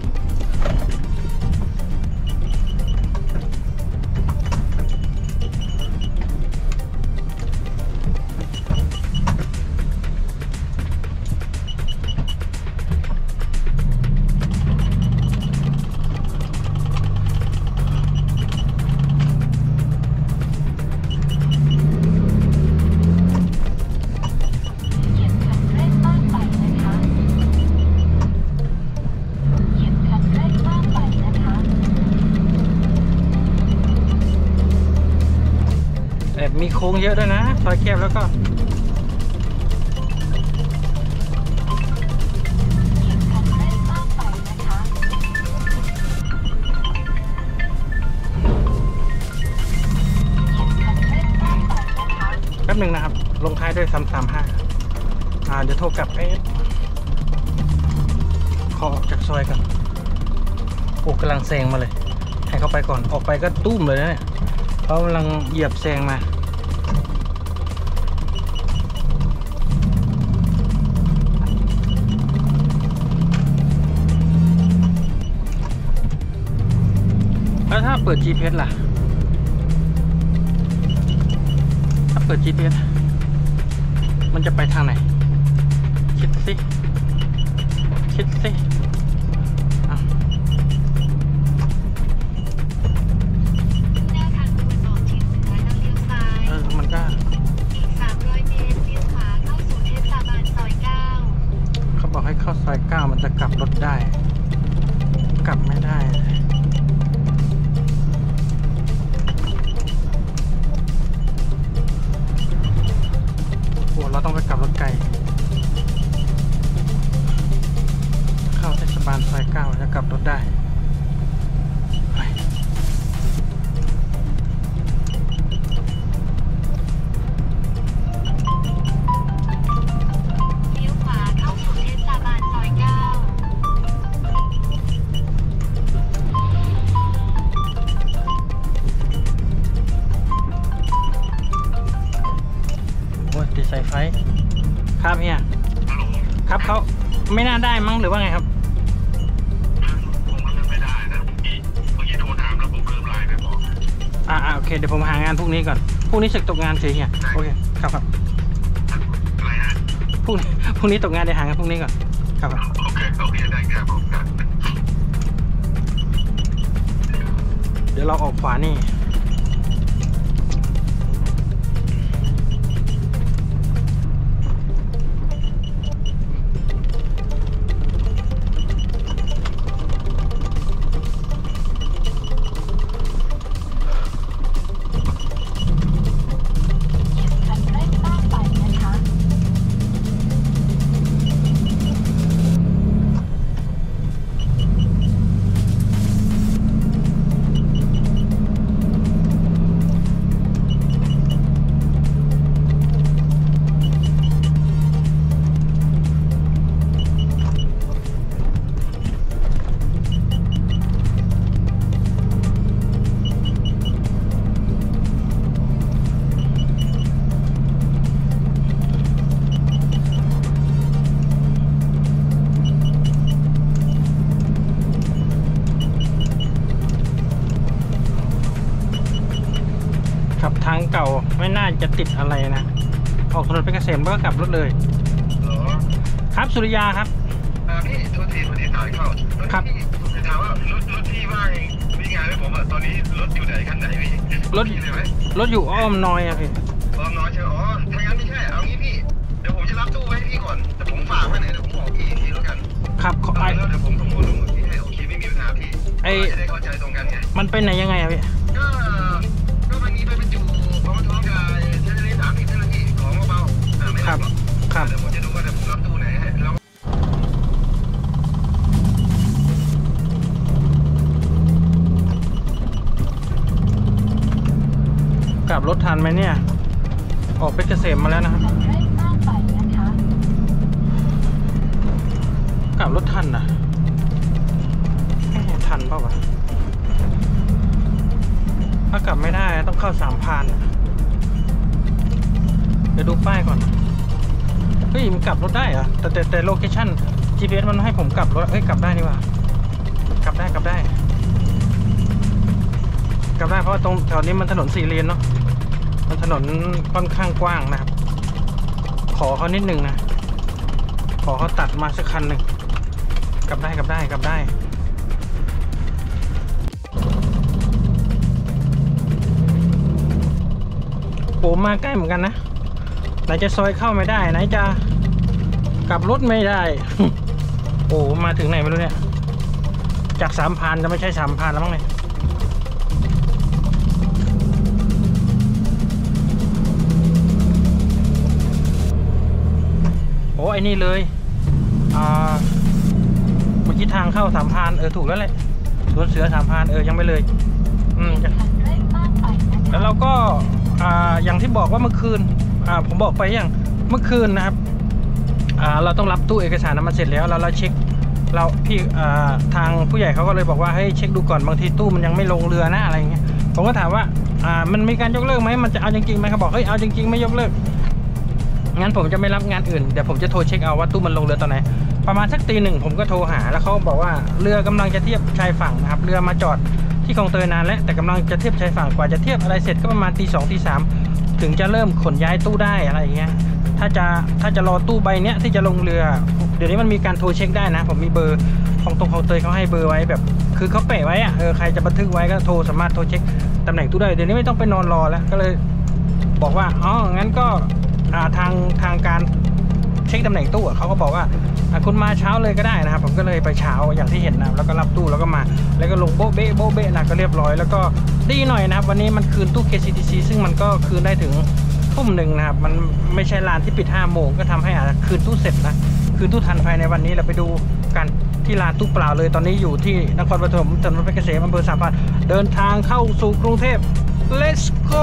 มีโค้งเยอะด้วยนะซอยแคบแล้วก็แป๊บหนึ่งนะครับลงท้ายด้วย335เดี๋ยวโทรกลับขอออกจากซอยกันโอ้กำลังแซงมาเลยให้เขาไปก่อนออกไปก็ตุ้มเลยนะเนี่ยเขากำลังเหยียบแซงมาแล้วถ้าเปิด GPS ล่ะถ้าเปิด GPS มันจะไปทางไหนคิดสิ 9 อีก 300 เมตรเลี้ยวขวาเข้าสู่เทศบาลซอย 9 เขาบอกให้เข้าซอย 9 มันจะกลับรถได้ กลับไม่ได้โอ้เราต้องไปกลับรถไกลเข้าเทศบาลซอย 9 จะกลับรถได้ไปเลี้ยวขวาเข้าสู่เทศบาลซอย 9 โอ้ยติดสายไฟครับเฮียฮัลโหลครับเขาไม่น่าได้มั้งหรือว่าไงครับผมก็ไม่ได้นะเมื่อกี้โทรถามแล้วผมลืมไลน์ไปบอกโอเคเดี๋ยวผมหางานพรุ่งนี้ก่อนพรุ่งนี้ศึกตกงานเฉยเฮียโอเคครับครับอะไรฮะพรุ่งนี้ตกงานเดี๋ยวหางานพรุ่งนี้ก่อนครับครับโอเคได้ครับผมครับเดี๋ยวเราออกขวานี่ขับทางเก่าไม่น่าจะติดอะไรนะออกถนนเพชรเกษมก็กลับรถเลยเหรอครับสุริยาครับพี่โทษทีพอดีสายเข้าครับผมจะถามว่ารถพี่ว่างมีงานไหมผมอ่ะตอนนี้รถอยู่ไหนคันไหนพี่รถพี่เลยไหมรถอยู่อ้อมน้อยอะพี่บอมน้อยใช่ไหมอ๋อถ้างั้นไม่ใช่เอางี้พี่เดี๋ยวผมจะรับตู้ไว้ให้พี่ก่อนแต่ผมฝากไว้ไหนเดี๋ยวผมบอกพี่อีกทีแล้วกันครับแล้วเดี๋ยวผมส่งคนลงที่ให้โอเคไม่มีปัญหาพี่จะได้เข้าใจตรงกันไงมันเป็นไหนยังไงอะพี่ก็วันนี้ไปบรรจุพร้อมท้องกับเทเลนี้30เท่านั้นพี่ของเบาๆไม่ครับครับเดี๋ยวผมจะดูว่าเดี๋ยวผมรับตู้ไหนให้แล้วกลับรถทันไหมเนี่ย ออกเพชรเกษมมาแล้วนะครับคันเร่งมากไปนะคะกลับรถทันนะทันเปล่าวะถ้ากลับไม่ได้ต้องเข้า3,000เดี๋ยวดูป้ายก่อนเฮ้ยมันกลับรถได้เหรอแต่โลเคชั่น GPS มันให้ผมกลับรถเฮ้ยกลับได้นี่หว่ากลับได้เพราะว่าตรงแถวนี้มันถนน4 เลนเนาะมันถนนค่อนข้างกว้างนะครับขอเขานิดนึงนะขอเขาตัดมาสักคันหนึ่งกลับได้โอ้มาใกล้เหมือนกันนะไหนจะซอยเข้าไม่ได้ไหนจะกลับรถไม่ได้ โอ้มาถึงไหนไม่รู้เนี่ยจาก3,000จะไม่ใช่3,000แล้วมั้งเนี่ยโอ้ไอ้นี่เลยเมื่อกี้ทางเข้า3,000ถูกแล้วแหละสวนเสือ3,000ยังไม่เลยคันเร่งมากไปนะคะแล้วเราก็อย่างที่บอกว่าเมื่อคืนผมบอกไปอย่างเมื่อคืนนะครับเราต้องรับตู้เอกสารนั้นมาเสร็จแล้วเราเช็คทางผู้ใหญ่เขาก็เลยบอกว่าให้เช็คดูก่อนบางทีตู้มันยังไม่ลงเรือนะอะไรเงี้ยผมก็ถามว่ามันมีการยกเลิกไหมมันจะเอาจริงๆไหมเขาบอกเฮ้ยเอาจริงๆไม่ยกเลิกงั้นผมจะไม่รับงานอื่นเดี๋ยวผมจะโทรเช็คเอาว่าตู้มันลงเรือตอนไหนประมาณสักตี 1ผมก็โทรหาแล้วเขาบอกว่าเรือกำลังจะเทียบชายฝั่งนะครับเรือมาจอดที่คลองเตยนานแล้วแต่กำลังจะเทียบชายฝั่งกว่าจะเทียบอะไรเสร็จก็ประมาณตี 2 ตี 3ถึงจะเริ่มขนย้ายตู้ได้อะไรอย่างเงี้ยถ้าจะรอตู้ใบเนี้ยที่จะลงเรือเดี๋ยวนี้มันมีการโทรเช็คได้นะผมมีเบอร์ของคลองเตยเขาให้เบอร์ไว้แบบคือเขาแปะไว้ใครจะบันทึกไว้ก็สามารถโทรเช็คตำแหน่งตู้ได้เดี๋ยวนี้ไม่ต้องไปนอนรอแล้วก็เลยบอกว่าอ๋องั้นก็ทางการเช็คตำแหน่งตู้เขาก็บอกว่าคุณมาเช้าเลยก็ได้นะครับผมก็เลยไปเช้าอย่างที่เห็นนะแล้วก็รับตู้แล้วก็มาแล้วก็ลงโบ๊ะเบ๊ะนะก็เรียบร้อยแล้วก็ดีหน่อยนะครับวันนี้มันคืนตู้ KCTC ซึ่งมันก็คืนได้ถึงทุ่มหนึ่งนะครับมันไม่ใช่ร้านที่ปิด5 โมงก็ทำให้อาจจะคืนตู้เสร็จนะคืนตู้ทันภายในวันนี้เราไปดูกันที่ร้านตู้เปล่าเลยตอนนี้อยู่ที่นครปฐมถนนเพชรเกษมอำเภอสามพรานเดินทางเข้าสู่กรุงเทพ Let's go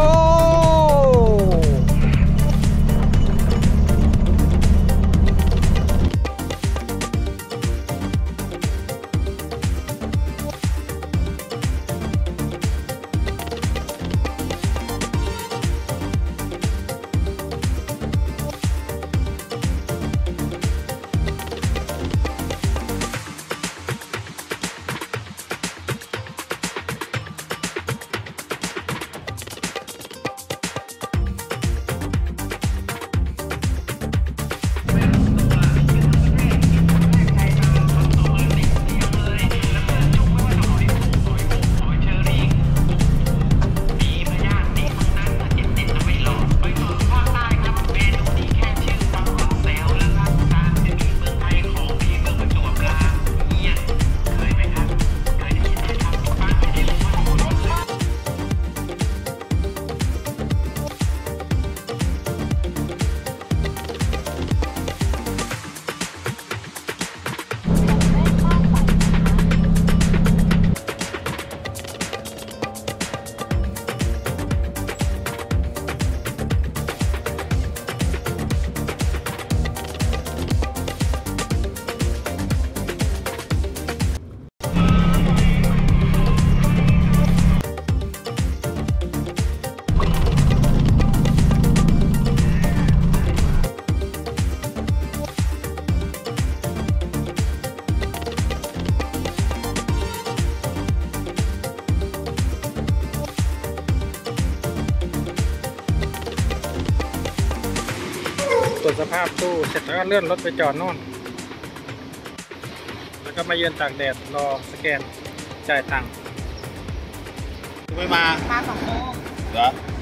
ตรวจสภาพตู้เสร็จแล้วก็เลื่อนรถไปจอดโน่นแล้วก็มายืนตากแดดรอสแกนจ่ายตังค์ไม่มามา2 โมงเหรอ